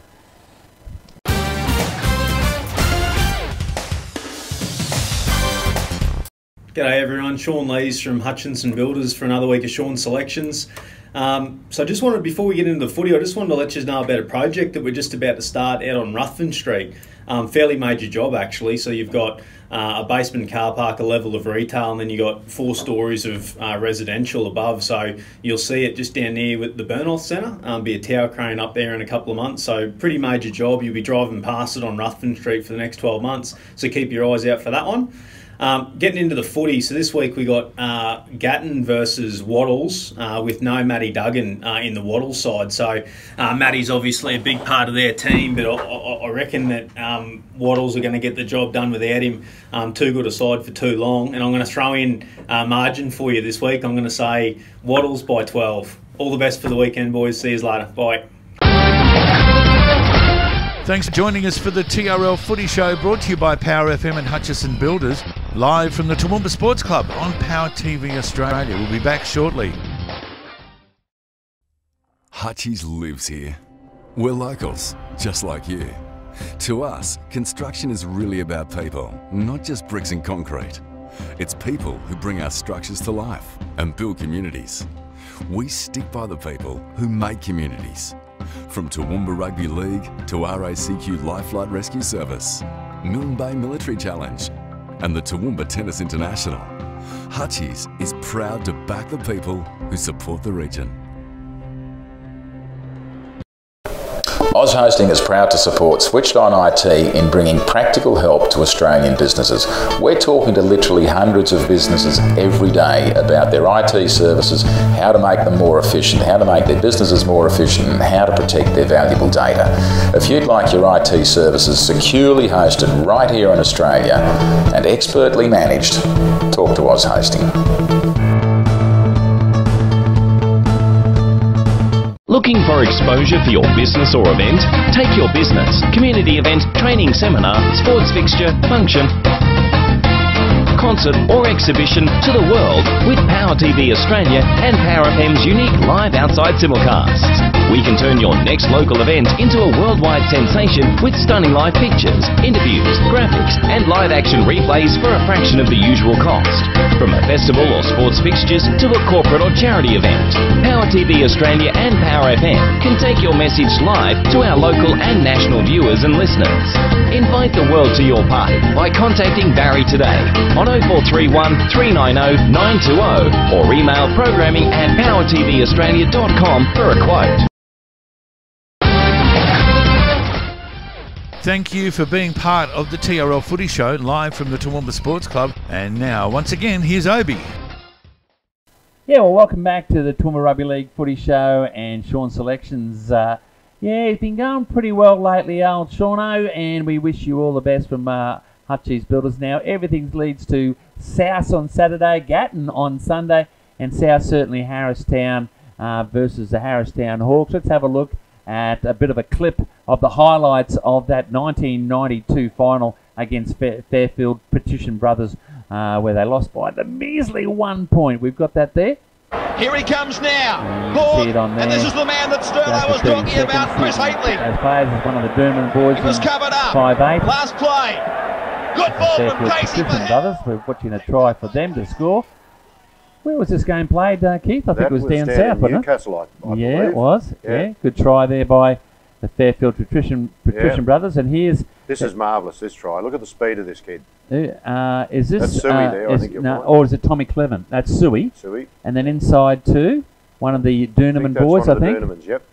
G'day everyone, Sean Lees from Hutchinson Builders for another week of Sean's Selections. So I just wanted, before we get into the footy, I just wanted to let you know about a project that we're just about to start out on Ruthven Street. Fairly major job actually, so you've got a basement car park, a level of retail, and then you've got 4 stories of residential above. So you'll see it just down near with the Burnoff Centre, be a tower crane up there in a couple of months. So pretty major job, you'll be driving past it on Ruthven Street for the next 12 months, so keep your eyes out for that one. Getting into the footy, so this week we got Gatton versus Wattles with no Matty Duggan in the Wattles side. So Matty's obviously a big part of their team, but I reckon that Wattles are going to get the job done without him. Too good a side for too long. And I'm going to throw in margin for you this week. I'm going to say Wattles by 12. All the best for the weekend, boys. See you later. Bye. Thanks for joining us for the TRL Footy Show, brought to you by Power FM and Hutchison Builders, live from the Toowoomba Sports Club on Power TV Australia. We'll be back shortly. Hutchies lives here. We're locals, just like you. To us, construction is really about people, not just bricks and concrete. It's people who bring our structures to life and build communities. We stick by the people who make communities. From Toowoomba Rugby League to RACQ Life Flight Rescue Service, Milne Bay Military Challenge, and the Toowoomba Tennis International, Hutchies is proud to back the people who support the region. Oz Hosting is proud to support Switched On IT in bringing practical help to Australian businesses. We're talking to literally hundreds of businesses every day about their IT services, how to make them more efficient, how to make their businesses more efficient, and how to protect their valuable data. If you'd like your IT services securely hosted right here in Australia and expertly managed, talk to Oz Hosting. Looking for exposure for your business or event? Take your business, community event, training seminar, sports fixture, function, concert or exhibition to the world with Power TV Australia and Power FM's unique live outside simulcasts. We can turn your next local event into a worldwide sensation with stunning live pictures, interviews, graphics and live action replays for a fraction of the usual cost. From a festival or sports fixtures to a corporate or charity event, Power TV Australia and Power FM can take your message live to our local and national viewers and listeners. Invite the world to your party by contacting Barry today on 0431 390 920 or email programming@powertvaustralia.com for a quote. Thank you for being part of the TRL Footy Show live from the Toowoomba Sports Club. And now, once again, here's Obi. Yeah, well, welcome back to the Toowoomba Rugby League Footy Show and Sean's selections. Yeah, it's been going pretty well lately, old Shauno, and we wish you all the best from Hutchies Builders. Now, everything leads to South on Saturday, Gatton on Sunday, and South certainly Harristown versus the Harristown Hawks. Let's have a look at a bit of a clip of the highlights of that 1992 final against Fairfield Patrician Brothers, where they lost by the measly 1 point. We've got that there. Here he comes now. See it on there. And this is the man that Sterlo was talking about, Chris Haitley. As players is one of the Derman boys. He was covered up. 5'8". Last play. Good ball from Casey. Patrician Brothers. We're watching a try for them to score. Where was this game played, Keith? I think it was down south, wasn't it? Newcastle, I yeah, believe. It was. Yeah. Good try there by the Fairfield Patrician Brothers. And here's... This is marvellous, this try. Look at the speed of this kid. Is this... That's Suey there, I think you're right. Or is it Tommy Clevin? That's Suey. Suey. And then inside too, one of the Durnaman boys, I think. Durnamans, yep.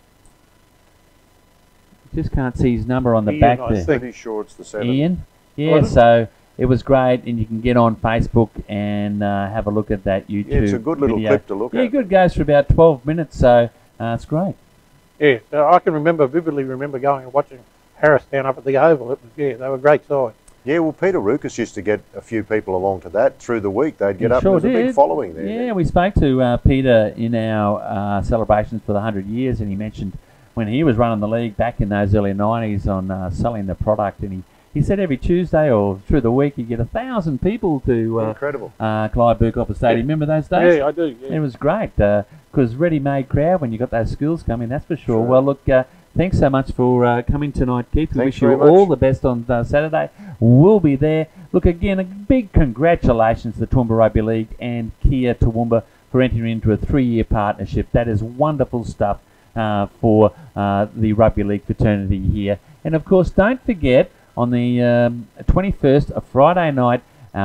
Just can't see his number on the Ian, back I'm there. pretty sure it's the 7. Ian? Yeah, so... It was great, and you can get on Facebook and have a look at that YouTube Yeah, it's a good little video. clip to look at. Yeah, good. Goes for about 12 minutes, so it's great. Yeah, I can vividly remember going and watching Harristown up at the Oval. It was, they were a great side. Yeah, well, Peter Rukas used to get a few people along to that through the week. They'd get up. Sure There was a big following there. Yeah, we spoke to Peter in our celebrations for the 100 years, and he mentioned when he was running the league back in those early 90s on selling the product, and he said every Tuesday or through the week you get 1,000 people to Incredible. Clyde Burkhoff Stadium. Remember those days? Yeah, I do. Yeah. It was great because ready-made crowd when you got those schools coming, that's for sure. Well, look, thanks so much for coming tonight, Keith. We wish you all the best on Saturday. We'll be there. Look, again, a big congratulations to the Toowoomba Rugby League and Kia Toowoomba for entering into a 3-year partnership. That is wonderful stuff for the Rugby League fraternity here. And, of course, don't forget, on the 21st, a Friday night,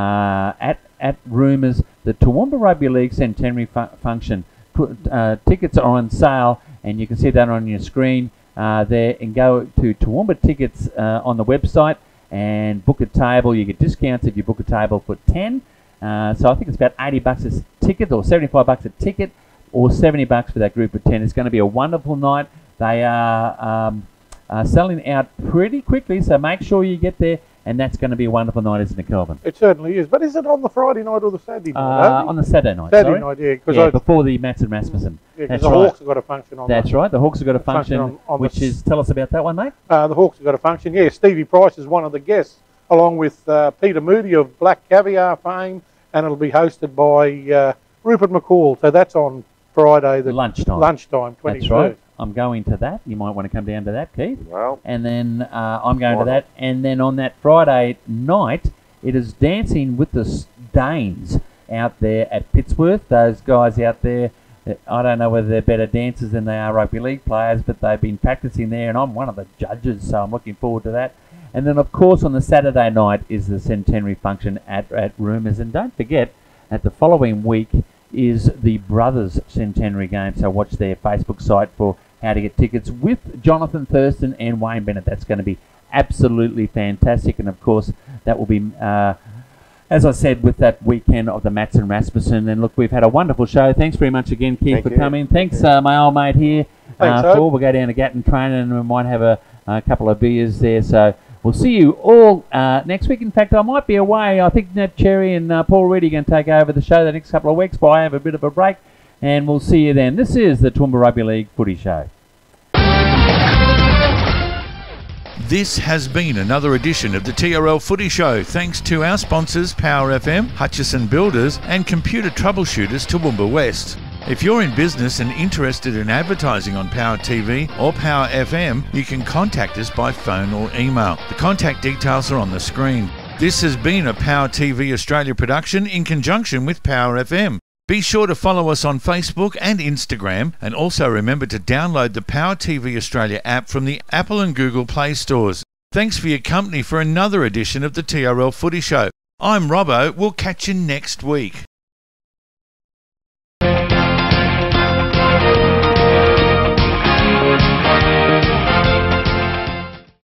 at Rumours, the Toowoomba Rugby League Centenary function. Tickets are on sale, and you can see that on your screen there. And go to Toowoomba Tickets on the website and book a table. You get discounts if you book a table for 10. So I think it's about $80 a ticket, or $75 a ticket, or $70 for that group of 10. It's going to be a wonderful night. They are selling out pretty quickly, so make sure you get there, and that's going to be a wonderful night, isn't it, Kelvin? It certainly is. But is it on the Friday night or the Saturday night? On the Saturday night. Saturday night, yeah. Before the Mats and Rasmussen. Yeah, because the Hawks have got a function on. That's right. The Hawks have got a function, on which is... Tell us about that one, mate. The Hawks have got a function. Yeah, Stevie Price is one of the guests, along with Peter Moody of Black Caviar fame, and it'll be hosted by Rupert McCall. So that's on Friday, the lunchtime. 21st. That's right. I'm going to that. You might want to come down to that, Keith. Well. And then I'm going to that. And then on that Friday night, it is Dancing with the Danes out there at Pittsworth. Those guys out there I don't know whether they're better dancers than they are rugby league players, but they've been practicing there, and I'm one of the judges, so I'm looking forward to that. And then, of course, on the Saturday night is the centenary function at Rumours. And don't forget, at the following week is the Brothers Centenary game, so watch their Facebook site for how to get tickets with Jonathan Thurston and Wayne Bennett. That's going to be absolutely fantastic, and of course that will be as I said, with that weekend of the Mats and Rasmussen. And look, we've had a wonderful show. Thanks very much again, Keith, for coming. Thanks, my old mate here. Paul. We'll go down to Gatton Training and we might have a couple of beers there. So we'll see you all next week. In fact, I might be away. I think Nat Cherry and Paul Reedy are going to take over the show the next couple of weeks, but I have a bit of a break. And we'll see you then. This is the Toowoomba Rugby League Footy Show. This has been another edition of the TRL Footy Show, thanks to our sponsors Power FM, Hutchison Builders and Computer Troubleshooters Toowoomba West. If you're in business and interested in advertising on Power TV or Power FM, you can contact us by phone or email. The contact details are on the screen. This has been a Power TV Australia production in conjunction with Power FM. Be sure to follow us on Facebook and Instagram, and also remember to download the Power TV Australia app from the Apple and Google Play stores. Thanks for your company for another edition of the TRL Footy Show. I'm Robbo. We'll catch you next week.